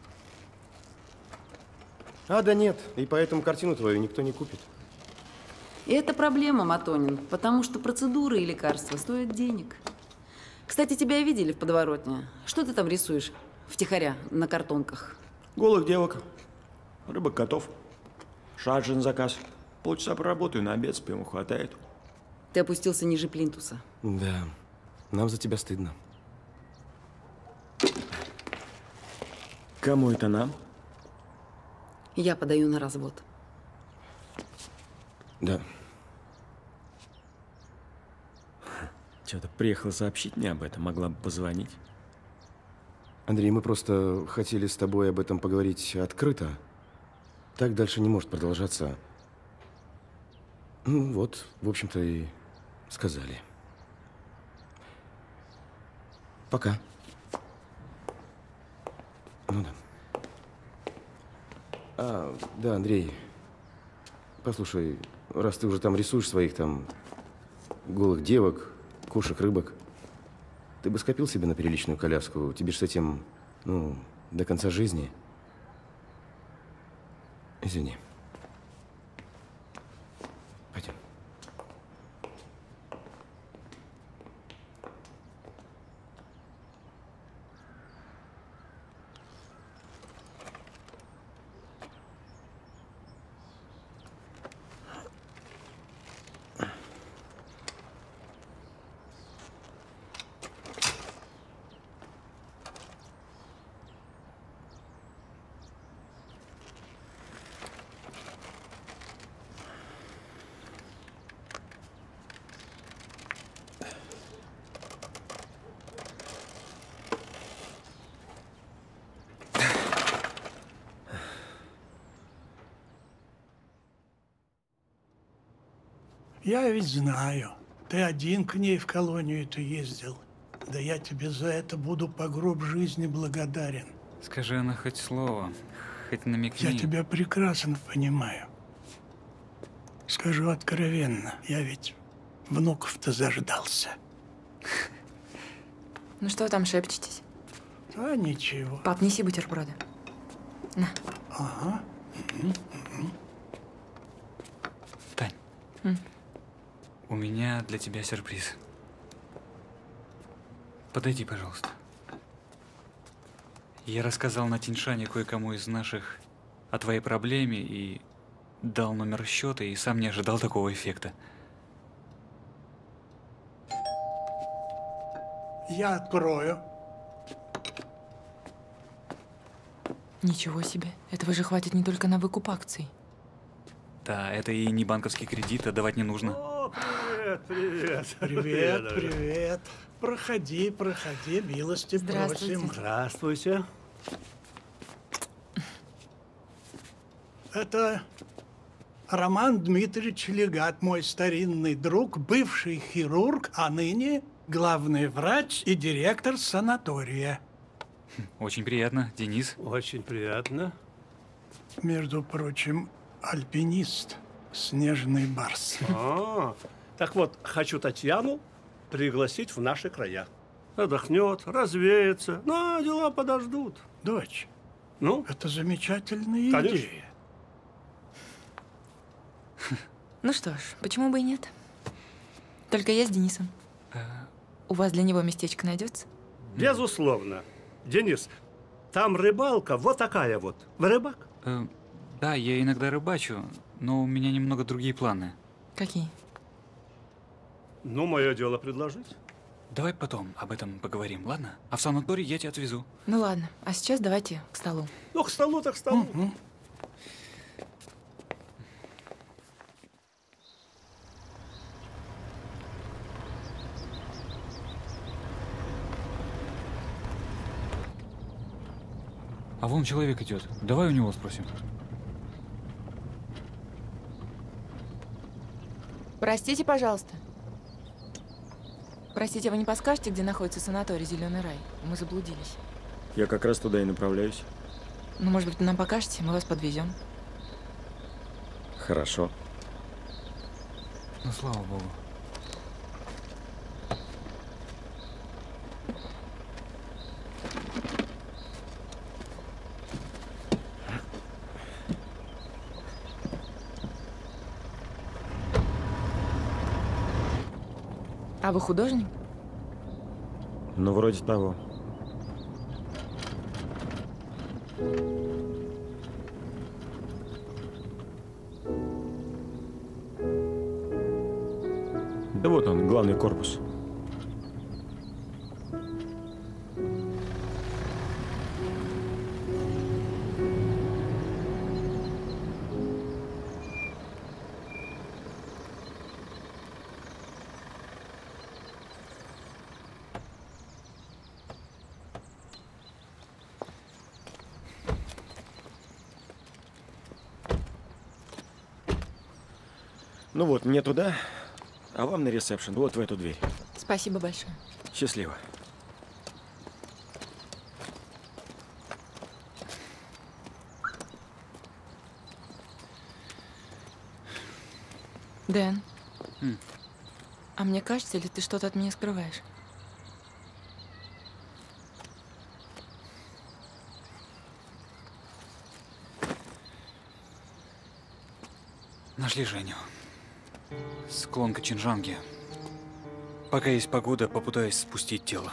А, да нет. И поэтому картину твою никто не купит. И это проблема, Матонин, потому что процедуры и лекарства стоят денег. Кстати, тебя видели в подворотне. Что ты там рисуешь втихаря на картонках? Голых девок, рыбок, котов. Шаржи на заказ. Полчаса поработаю, на обед спимо хватает. Ты опустился ниже плинтуса. Да, нам за тебя стыдно. Кому это нам? Я подаю на развод. Да. Что-то приехала сообщить мне об этом, могла бы позвонить. Андрей, мы просто хотели с тобой об этом поговорить открыто. Так дальше не может продолжаться. Ну вот, в общем-то, и сказали. Пока. Ну да. А, да, Андрей, послушай, раз ты уже там рисуешь своих там голых девок, кошек, рыбок, ты бы скопил себе на приличную коляску. Тебе ж с этим, ну, до конца жизни. Извини. Пойдем. Я ведь знаю, ты один к ней в колонию-то ездил. Да я тебе за это буду по гроб жизни благодарен. Скажи она хоть слово, хоть намекни. Я тебя прекрасно понимаю. Скажу откровенно, я ведь внуков-то заждался. Ну что вы там шепчетесь? А ничего. Пап, неси бутерброды. На. Ага. Тань, М. у меня для тебя сюрприз. Подойди, пожалуйста. Я рассказал на Тиньшане кое-кому из наших о твоей проблеме и дал номер счета, и сам не ожидал такого эффекта. Я открою. Ничего себе. Этого же хватит не только на выкуп акций. Да, это и не банковский кредит, а давать не нужно. О, привет, привет. Привет, привет. Проходи, проходи, милости просим. Здравствуйте. Это Роман Дмитриевич Легат, мой старинный друг, бывший хирург, а ныне главный врач и директор санатория. Очень приятно, Денис. Очень приятно. Между прочим, альпинист, снежный барс. А, так вот, хочу Татьяну пригласить в наши края. Отдохнет, развеется, но дела подождут. Дочь, ну? Это замечательная Конечно. идея. Ну что ж, почему бы и нет? Только я с Денисом. У вас для него местечко найдется? Безусловно. Денис, там рыбалка вот такая вот. Вы рыбак? Э, да, я иногда рыбачу, но у меня немного другие планы. Какие? Ну, мое дело предложить. Давай потом об этом поговорим, ладно? А в санаторий я тебя отвезу. Ну ладно, а сейчас давайте к столу. Ну, к столу так к столу. Угу. А вон человек идет. Давай у него спросим. Простите, пожалуйста. Простите, вы не подскажете, где находится санаторий «Зеленый рай»? Мы заблудились. Я как раз туда и направляюсь. Ну, может быть, вы нам покажете, мы вас подвезем. Хорошо. Ну, слава богу. А вы художник? Ну, вроде того. Да вот он, главный корпус. Ну вот, мне туда, а вам на ресепшн, вот в эту дверь. Спасибо большое. Счастливо. Дэн, М. а мне кажется, или ты что-то от меня скрываешь? Нашли Женю. Склон Качинжанги. Пока есть погода, попытаюсь спустить тело.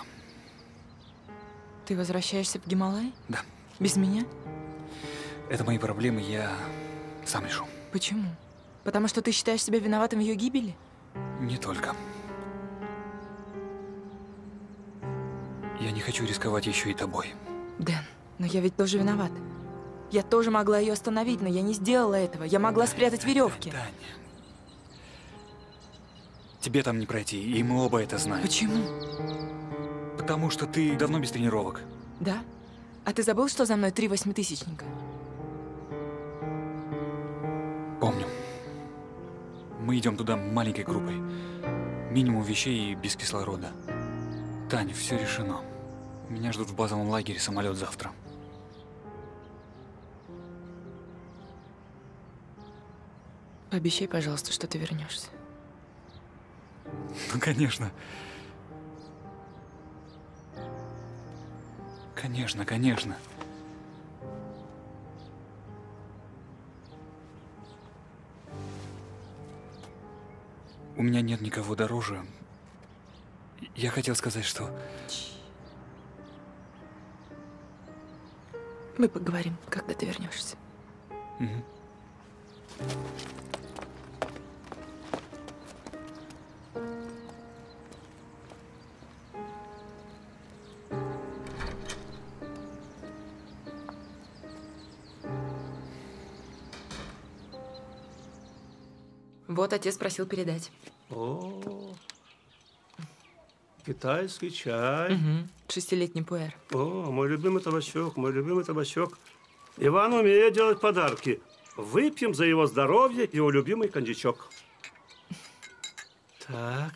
Ты возвращаешься в Гималай? Да. Без меня? Это мои проблемы, я сам решу. Почему? Потому что ты считаешь себя виноватым в ее гибели? Не только. Я не хочу рисковать еще и тобой. Дэн, но я ведь тоже виновата. Я тоже могла ее остановить, но я не сделала этого. Я могла спрятать веревки. Таня. Тебе там не пройти, и мы оба это знаем. Почему? Потому что ты давно без тренировок. Да? А ты забыл, что за мной три восьмитысячника? Помню. Мы идем туда маленькой группой. Минимум вещей и без кислорода. Таня, все решено. Меня ждут в базовом лагере, самолет завтра. Пообещай, пожалуйста, что ты вернешься. Ну, конечно. Конечно, конечно. У меня нет никого дороже. Я хотел сказать, что... Мы поговорим, когда ты вернешься. Угу. Вот отец просил передать. О, китайский чай. Угу. Шестилетний пуэр. О, мой любимый табачок, мой любимый табачок. Иван умеет делать подарки. Выпьем за его здоровье и его любимый коньячок. Так.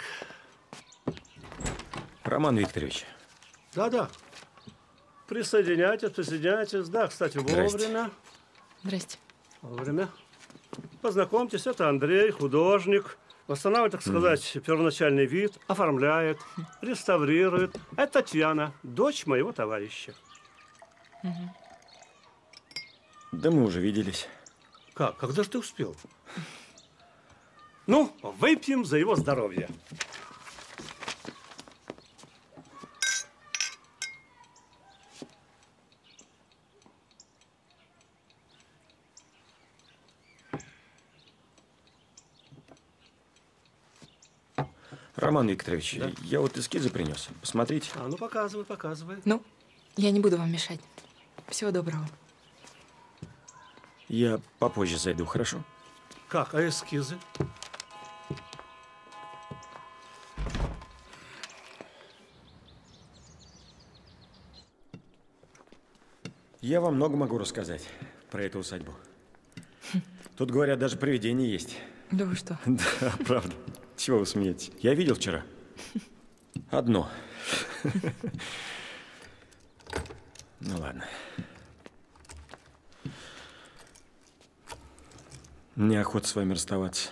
Роман Викторович. Да-да. Присоединяйтесь, присоединяйтесь. Да, кстати, вовремя. Здрасте. Вовремя. Познакомьтесь, это Андрей, художник. Восстанавливает, так сказать, mm. первоначальный вид, оформляет, реставрирует. Это Татьяна, дочь моего товарища. Mm-hmm. Да мы уже виделись. Как? Когда же ты успел? Ну, выпьем за его здоровье. Роман Викторович, Да? я вот эскизы принес. Посмотрите. А, ну показывай, показывай. Ну, я не буду вам мешать. Всего доброго. Я попозже зайду, хорошо? Как, а эскизы? Я вам много могу рассказать про эту усадьбу. Тут, говорят, даже привидение есть. Да вы что? Да, правда. Чего вы смеетесь? Я видел вчера. Одно. Ну ладно. Неохота с вами расставаться.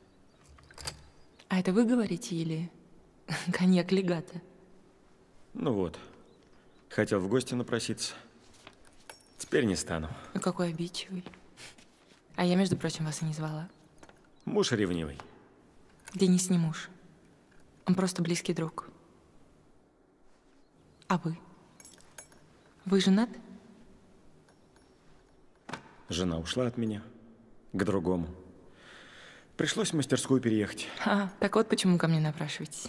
А это вы говорите или коньяк легато? Ну вот. Хотел в гости напроситься. Теперь не стану. Ну какой обидчивый. А я, между прочим, вас и не звала. Муж ревнивый. Денис не муж. Он просто близкий друг. А вы? Вы женат? Жена ушла от меня к другому. Пришлось в мастерскую переехать. А, так вот почему ко мне напрашиваетесь.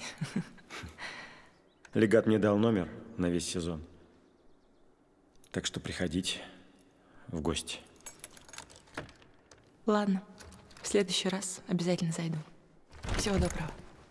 Легат мне дал номер на весь сезон. Так что приходите в гости. Ладно, в следующий раз обязательно зайду. Всего доброго.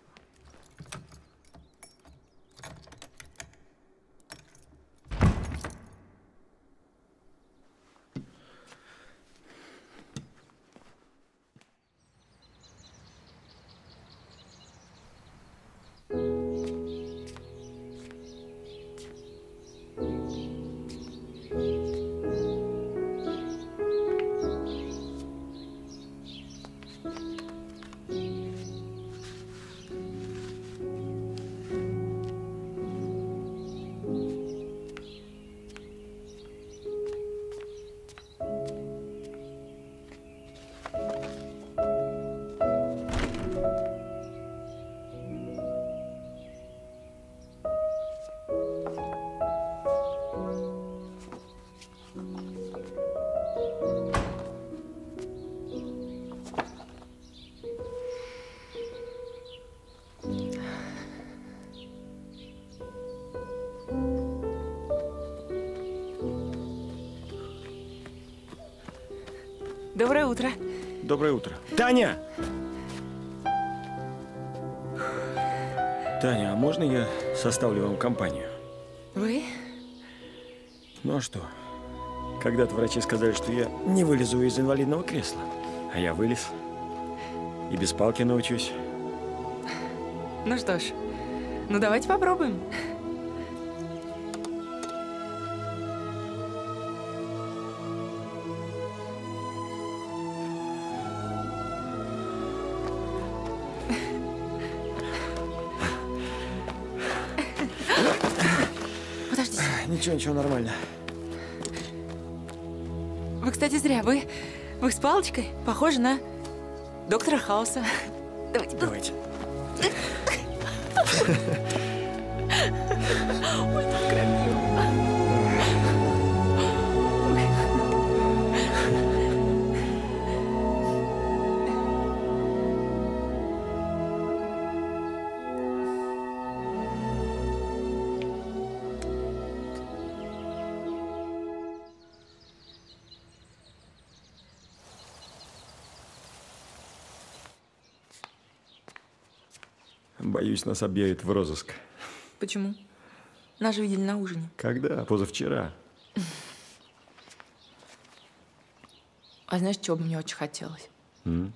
Доброе утро. Доброе утро. Таня! Таня, а можно я составлю вам компанию? Вы? Ну а что? Когда-то врачи сказали, что я не вылезу из инвалидного кресла. А я вылез. И без палки научусь. Ну что ж, ну давайте попробуем. Подождите. Ничего, ничего, нормально. Вы, кстати, зря. Вы, вы с палочкой похожи на доктора Хауса. Давайте. Давайте. Ой, как красиво. Боюсь, нас объявят в розыск. Почему? Нас же видели на ужине. Когда? Позавчера. А знаешь, чего бы мне очень хотелось? М?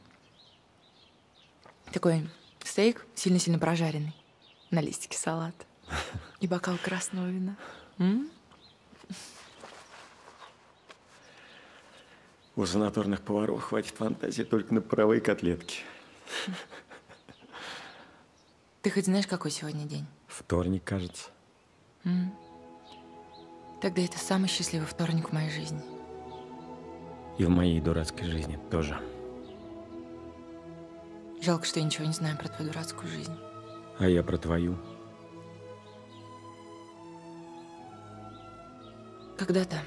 Такой стейк, сильно-сильно прожаренный, на листике салата и бокал красного вина. М? У санаторных поваров хватит фантазии только на паровые котлетки. Ты хоть знаешь, какой сегодня день? Вторник, кажется. М? Тогда это самый счастливый вторник в моей жизни. И в моей дурацкой жизни тоже. Жалко, что я ничего не знаю про твою дурацкую жизнь. А я про твою. Когда-то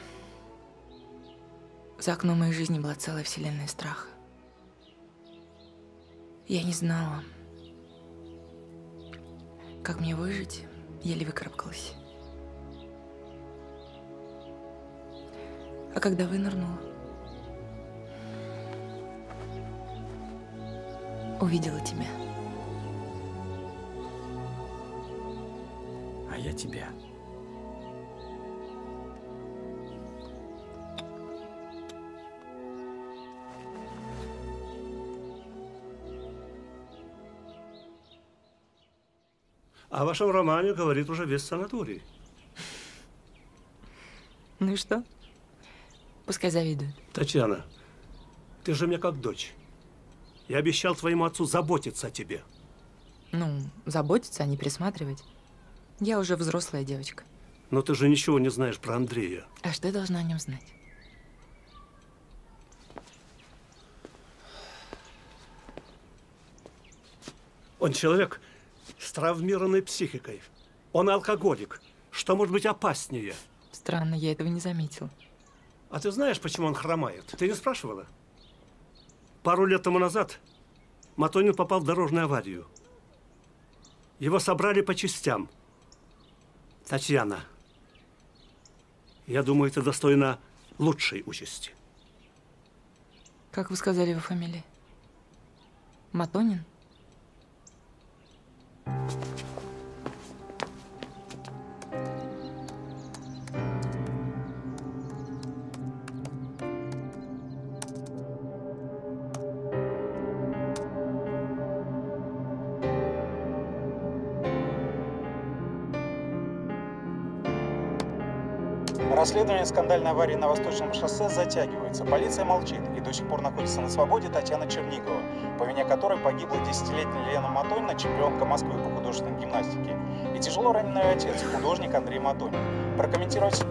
за окном моей жизни была целая вселенная страха. Я не знала, Как мне выжить, еле выкарабкалась. А когда вынырнула, увидела тебя. А я тебя. О вашем романе говорит уже весь санаторий. Ну и что? Пускай завидуют. Татьяна, ты же мне как дочь. Я обещал твоему отцу заботиться о тебе. Ну, заботиться, а не присматривать. Я уже взрослая девочка. Но ты же ничего не знаешь про Андрея. А что я должна о нем знать? Он человек с травмированной психикой. Он алкоголик. Что может быть опаснее? Странно, я этого не заметила. А ты знаешь, почему он хромает? Ты не спрашивала? Пару лет тому назад Матонин попал в дорожную аварию. Его собрали по частям. Татьяна, я думаю, ты достойна лучшей участи. Как вы сказали его фамилии? Матонин? Расследование скандальной аварии на Восточном шоссе затягивается. Полиция молчит, и до сих пор находится на свободе Татьяна Чернигова, по вине которой погибла десятилетняя Лена Матонина, чемпионка Москвы по художественной гимнастике, и тяжело раненый отец, художник Андрей Матонин. Прокомментировать...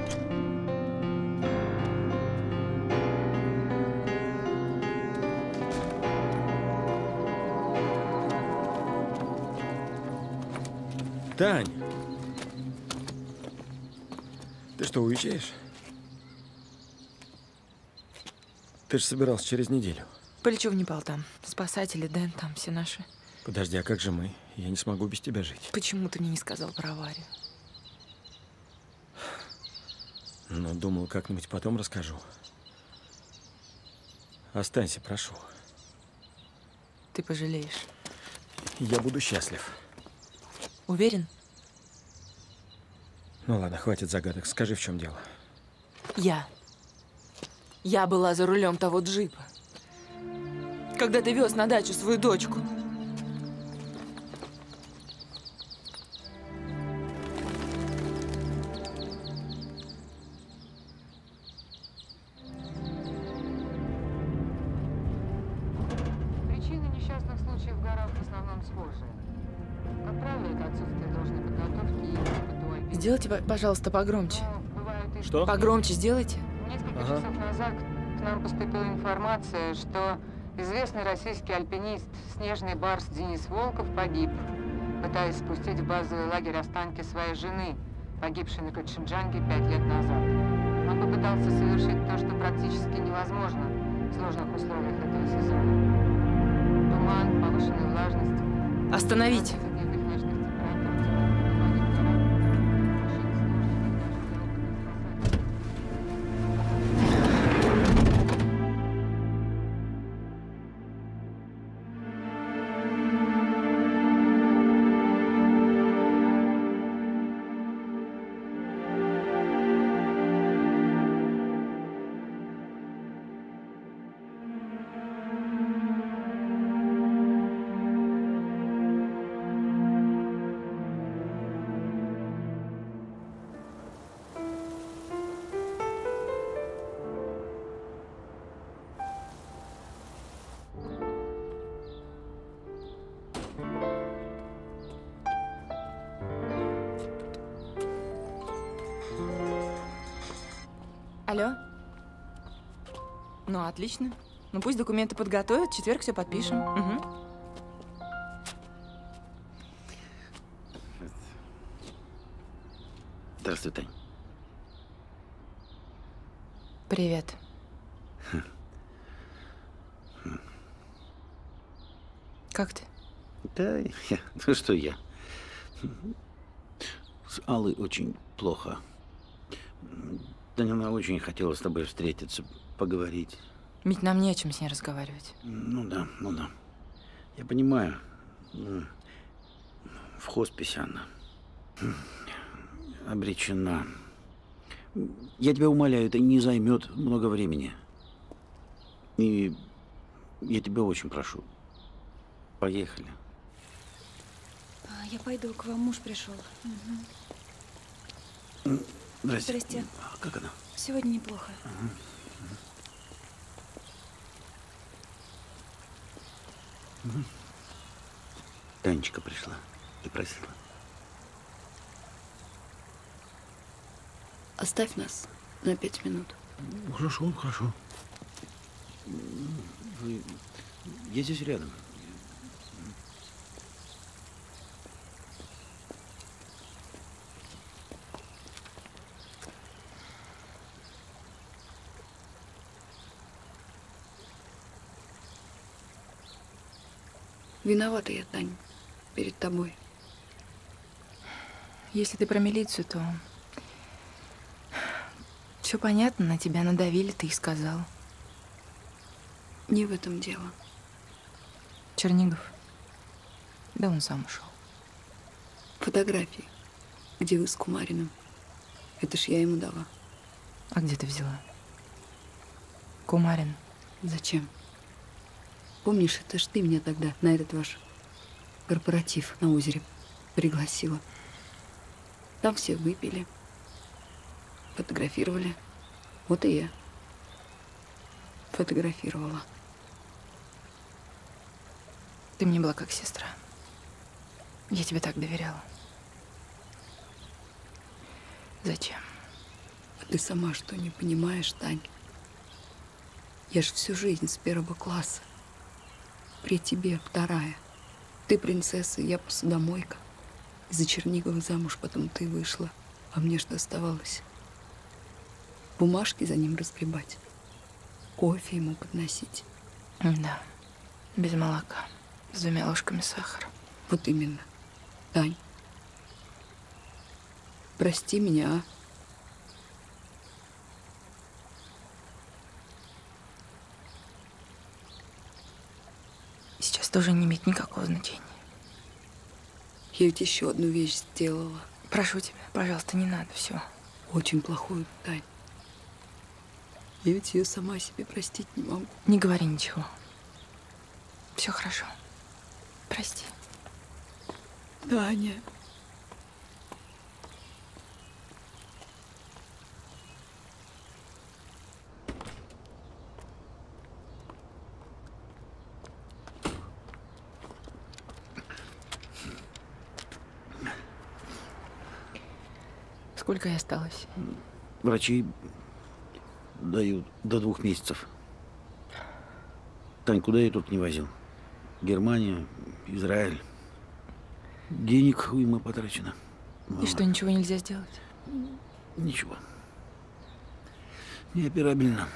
Тань, ты что, уезжаешь? Ты же собирался через неделю. Полечу в Непал там. Спасатели, Дэн, там все наши. Подожди, а как же мы? Я не смогу без тебя жить. Почему ты мне не сказал про аварию? Ну, думал, как-нибудь потом расскажу. Останься, прошу. Ты пожалеешь. Я буду счастлив. Уверен? Ну ладно, хватит загадок. Скажи, в чем дело. Я. Я была за рулем того джипа. Когда ты вез на дачу свою дочку. Причины несчастных случаев в горах в основном схожи. Как правило, это отсутствие должной подготовки и опыта у альпинистов. Сделайте, пожалуйста, погромче. Что? Погромче сделайте. Несколько ага. часов назад к нам поступила информация, что известный российский альпинист «Снежный барс» Денис Волков погиб, пытаясь спустить в базовый лагерь останки своей жены, погибшей на Кочинджанге пять лет назад. Он попытался совершить то, что практически невозможно в сложных условиях этого сезона. Туман, повышенная влажность. Остановите. Алло? Ну, отлично. Ну, пусть документы подготовят, в четверг все подпишем. Угу. Здравствуй, Тань. Привет. Как ты? Да, я, ну что я? С Аллой очень плохо. Да она очень хотела с тобой встретиться, поговорить. Ведь нам не о чем с ней разговаривать. Ну да, ну да. Я понимаю. В хосписе она обречена. Я тебя умоляю, это не займет много времени. И я тебя очень прошу. Поехали. А, я пойду, к вам муж пришел. Угу. Здрасте. Здрасте. Как она? Сегодня неплохо. Ага. Угу. Танечка пришла и просила. Оставь нас на пять минут. Хорошо, хорошо. Вы... Я здесь рядом. Виновата я, Тань, перед тобой. Если ты про милицию, то все понятно, на тебя надавили, ты и сказал. Не в этом дело. Чернигов. Да он сам ушел. Фотографии, где вы с Кумариным. Это ж я ему дала. А где ты взяла? Кумарин. Зачем? Помнишь, это ж ты меня тогда на этот ваш корпоратив на озере пригласила. Там все выпили, фотографировали. Вот и я фотографировала. Ты мне была как сестра. Я тебе так доверяла. Зачем? А ты сама что, не понимаешь, Тань? Я ж всю жизнь с первого класса. При тебе вторая. Ты принцесса, я посудомойка. Из-за Чернигова замуж потом ты вышла. А мне что оставалось? Бумажки за ним разгребать. Кофе ему подносить. Да, без молока. С двумя ложками сахара. Вот именно. Тань, прости меня, а? Сейчас тоже не имеет никакого значения. Я ведь еще одну вещь сделала. Прошу тебя, пожалуйста, не надо, все. Очень плохую, Тань. Я ведь ее сама себе простить не могу. Не говори ничего. Все хорошо. Прости. Таня. Сколько ей осталось? Врачи дают до двух месяцев. Тань, куда я тут не возил? Германия, Израиль. Денег уйма потрачено. И что, ничего нельзя сделать? Ничего. Неоперабельно.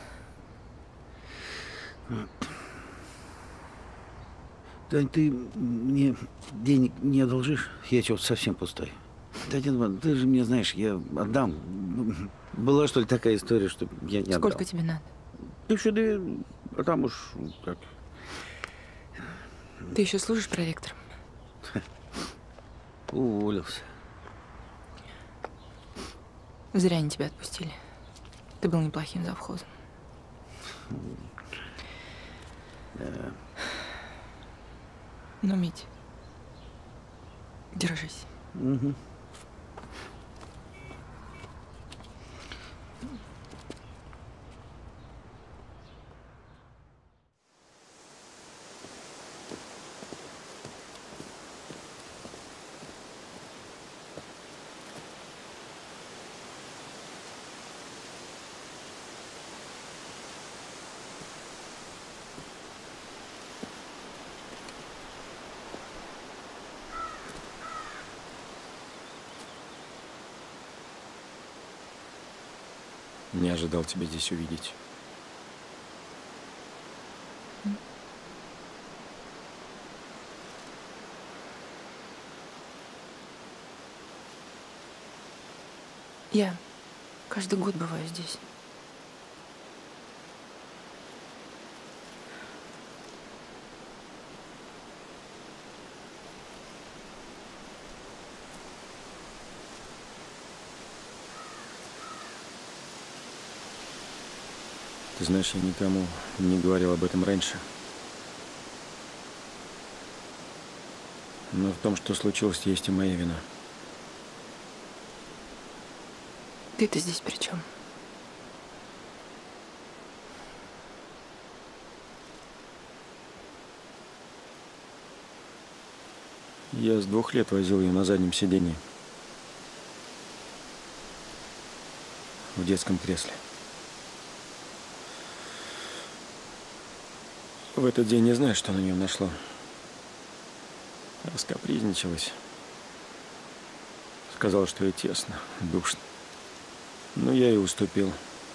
Тань, ты мне денег не одолжишь? Я что-то совсем пустой. Татьяна, ты же мне знаешь, я отдам. Была, что ли, такая история, что я не отдал. Сколько тебе надо? Тысячу две, а там уж как. Ты еще служишь проректором? Уволился. Зря они тебя отпустили. Ты был неплохим завхозом. Да. Ну, Мить, держись. Угу. Не ожидал тебя здесь увидеть. Я каждый год бываю здесь. Ты знаешь, я никому не говорил об этом раньше. Но в том, что случилось, есть и моя вина. Ты-то здесь при чем? Я с двух лет возил ее на заднем сиденье. В детском кресле. В этот день не знаю, что на нее нашло. Раскапризничалась. Сказала, что ей тесно, душно. Но я и уступил.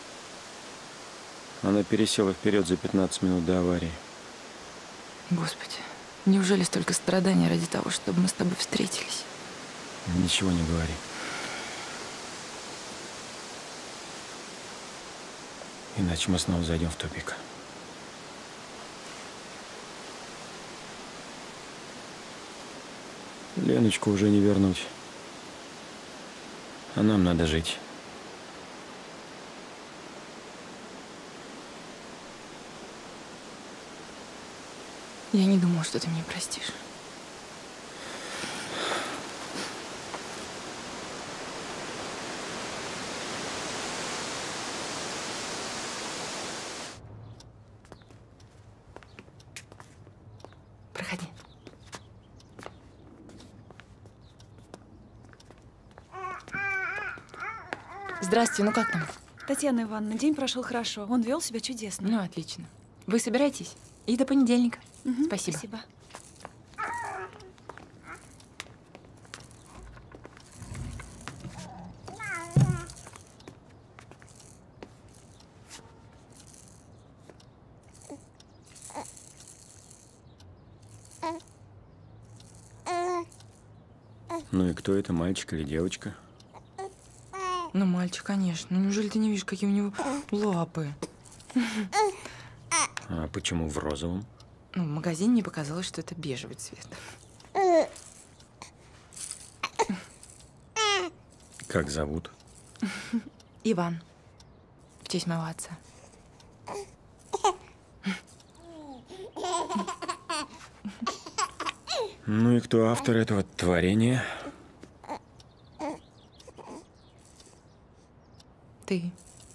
Она пересела вперед за пятнадцать минут до аварии. Господи, неужели столько страданий ради того, чтобы мы с тобой встретились? Ничего не говори. Иначе мы снова зайдем в тупик. Леночку уже не вернуть. А нам надо жить. Я не думала, что ты мне простишь. Проходи. Здравствуйте, ну как там? Татьяна Ивановна, день прошел хорошо. Он вел себя чудесно. Ну, отлично. Вы собираетесь? И до понедельника. Угу, спасибо. Спасибо. Ну и кто это, мальчик или девочка? Ну, мальчик, конечно. Ну, неужели ты не видишь, какие у него лапы? А почему в розовом? Ну, в магазине мне показалось, что это бежевый цвет. Как зовут? Иван. В честь моего отца. Ну и кто автор этого творения? Ты.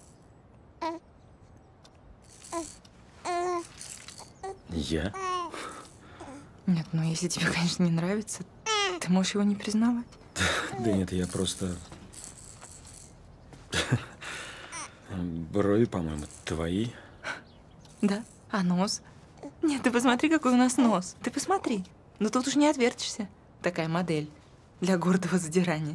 Я? Нет, ну если тебе, конечно, не нравится, ты можешь его не признавать. Да нет, я просто... Брови, по-моему, твои. Да? А нос? Нет, ты посмотри, какой у нас нос. Ты посмотри. Но тут уж не отвертишься. Такая модель для гордого задирания.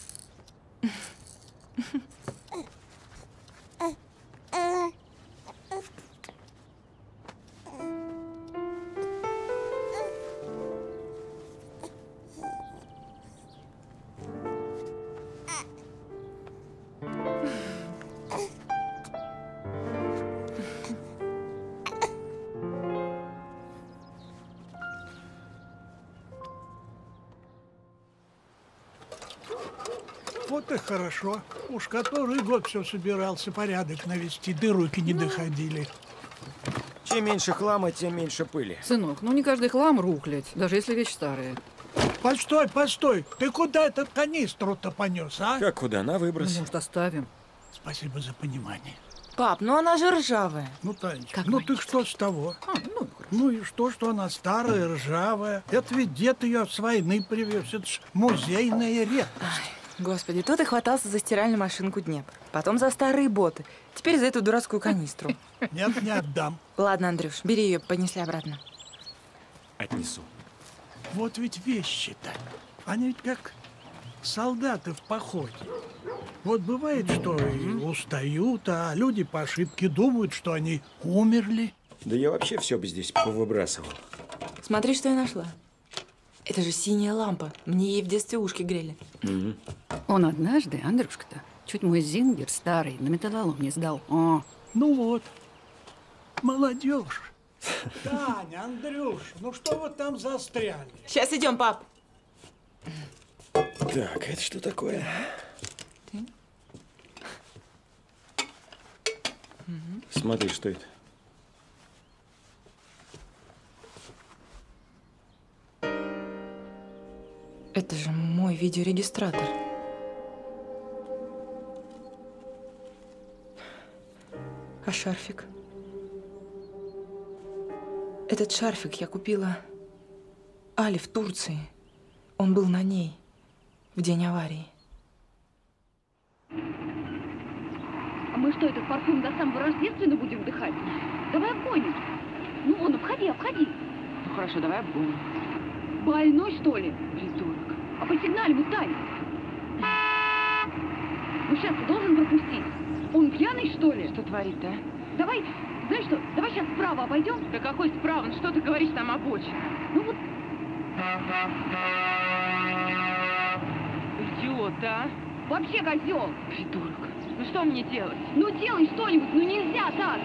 Вот и хорошо. Уж который год все собирался порядок навести, да руки не доходили. Чем меньше хлама, тем меньше пыли. Сынок, ну не каждый хлам рухлядь, даже если вещь старая. Постой, постой. Ты куда этот канистру-то понес, а? Как куда? На выброс. Ну, может, оставим. Спасибо за понимание. Пап, ну она же ржавая. Ну, Танечка, Как ну маленький. ты что с того? А, ну, ну и что, что она старая, ржавая? Это ведь дед ее с войны привез. Это ж музейная редкость. Господи, то ты хватался за стиральную машинку Днепр, потом за старые боты, теперь за эту дурацкую канистру. Нет, не отдам. Ладно, Андрюш, бери ее, понесли обратно. Отнесу. Вот ведь вещи-то. Они ведь как солдаты в походе. Вот бывает, что и устают, а люди по ошибке думают, что они умерли. Да я вообще все бы здесь повыбрасывал. Смотри, что я нашла. Это же синяя лампа. Мне ей в детстве ушки грели. Угу. Он однажды, Андрюшка-то, Чуть мой зингер старый на металлолом не сдал. О. Ну вот, молодежь. Таня, Андрюш, ну что вы там застряли? Сейчас идем, пап. Так, это что такое? Ты? Смотри, что это? Это же мой видеорегистратор. А шарфик? Этот шарфик я купила Але в Турции. Он был на ней в день аварии. А мы что, этот парфюм до самого Рождества будем вдыхать? Давай обгоним. Ну, вон, обходи, обходи. Ну хорошо, давай обгоним. Больной, что ли? Придурок. А по сигналу, Тань. Ну, сейчас ты должен пропустить. Он пьяный, что ли? Что творит, а? Давай, знаешь что, давай сейчас справа обойдем. Да какой справа? Ну что ты говоришь там обочине? Ну вот. Идиот, а? Вообще козел. Придурок. Ну что мне делать? Ну делай что-нибудь, ну нельзя так.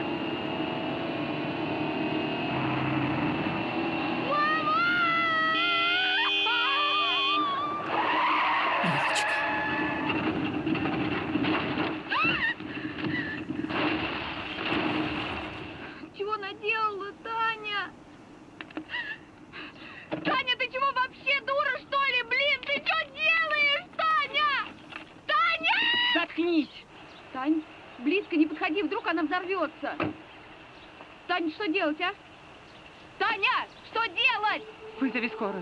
Чего наделала, Таня? Таня, ты чего вообще дура, что ли? Блин, ты что делаешь, Таня? Таня! Заткнись! Тань, близко не подходи, вдруг она взорвется. Таня, что делать, а? Таня, что делать? Вызови скорую.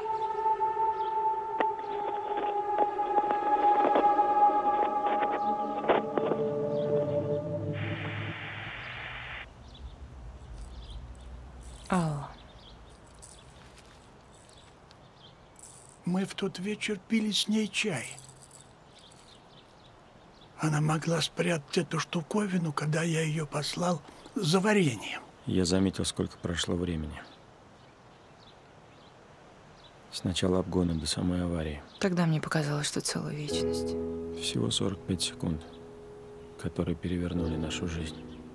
Алла. Мы в тот вечер пили с ней чай. Она могла спрятать эту штуковину, когда я ее послал за вареньем. Я заметил, сколько прошло времени. С начала обгона до самой аварии. Тогда мне показалось, что целая вечность. Всего сорок пять секунд, которые перевернули нашу жизнь.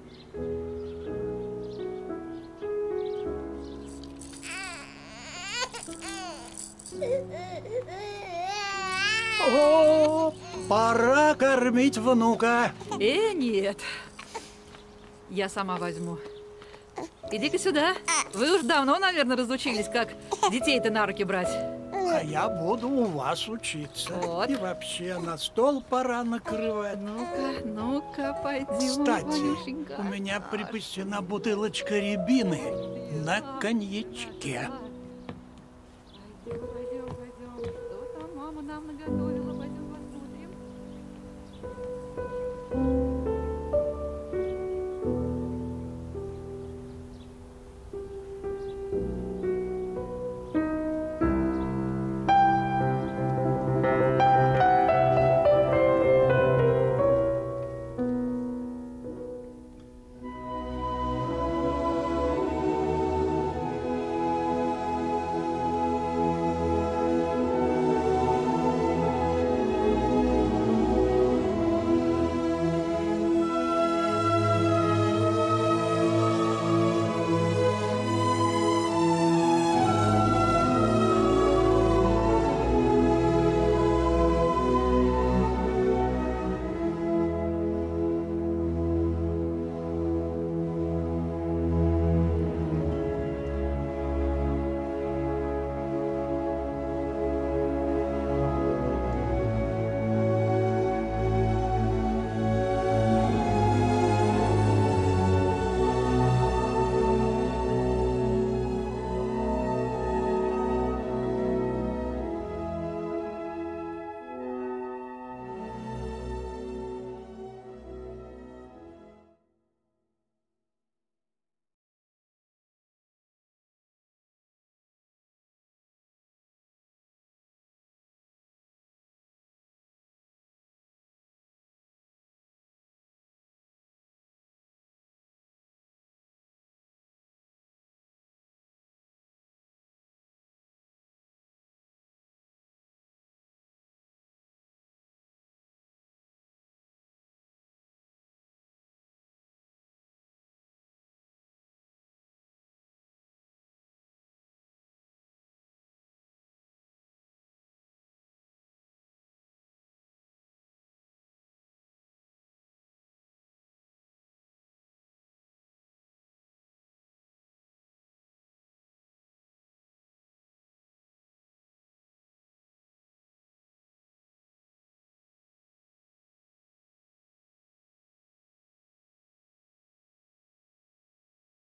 О, пора кормить внука. Э, нет. Я сама возьму. Иди-ка сюда. Вы уж давно, наверное, разучились, как детей-то на руки брать. А я буду у вас учиться. Вот. И вообще на стол пора накрывать. Ну-ка, ну-ка, пойдем. Кстати, у меня припасена бутылочка рябины на коньячке. Пойдем, пойдем, пойдем. Что там мама нам наготовила?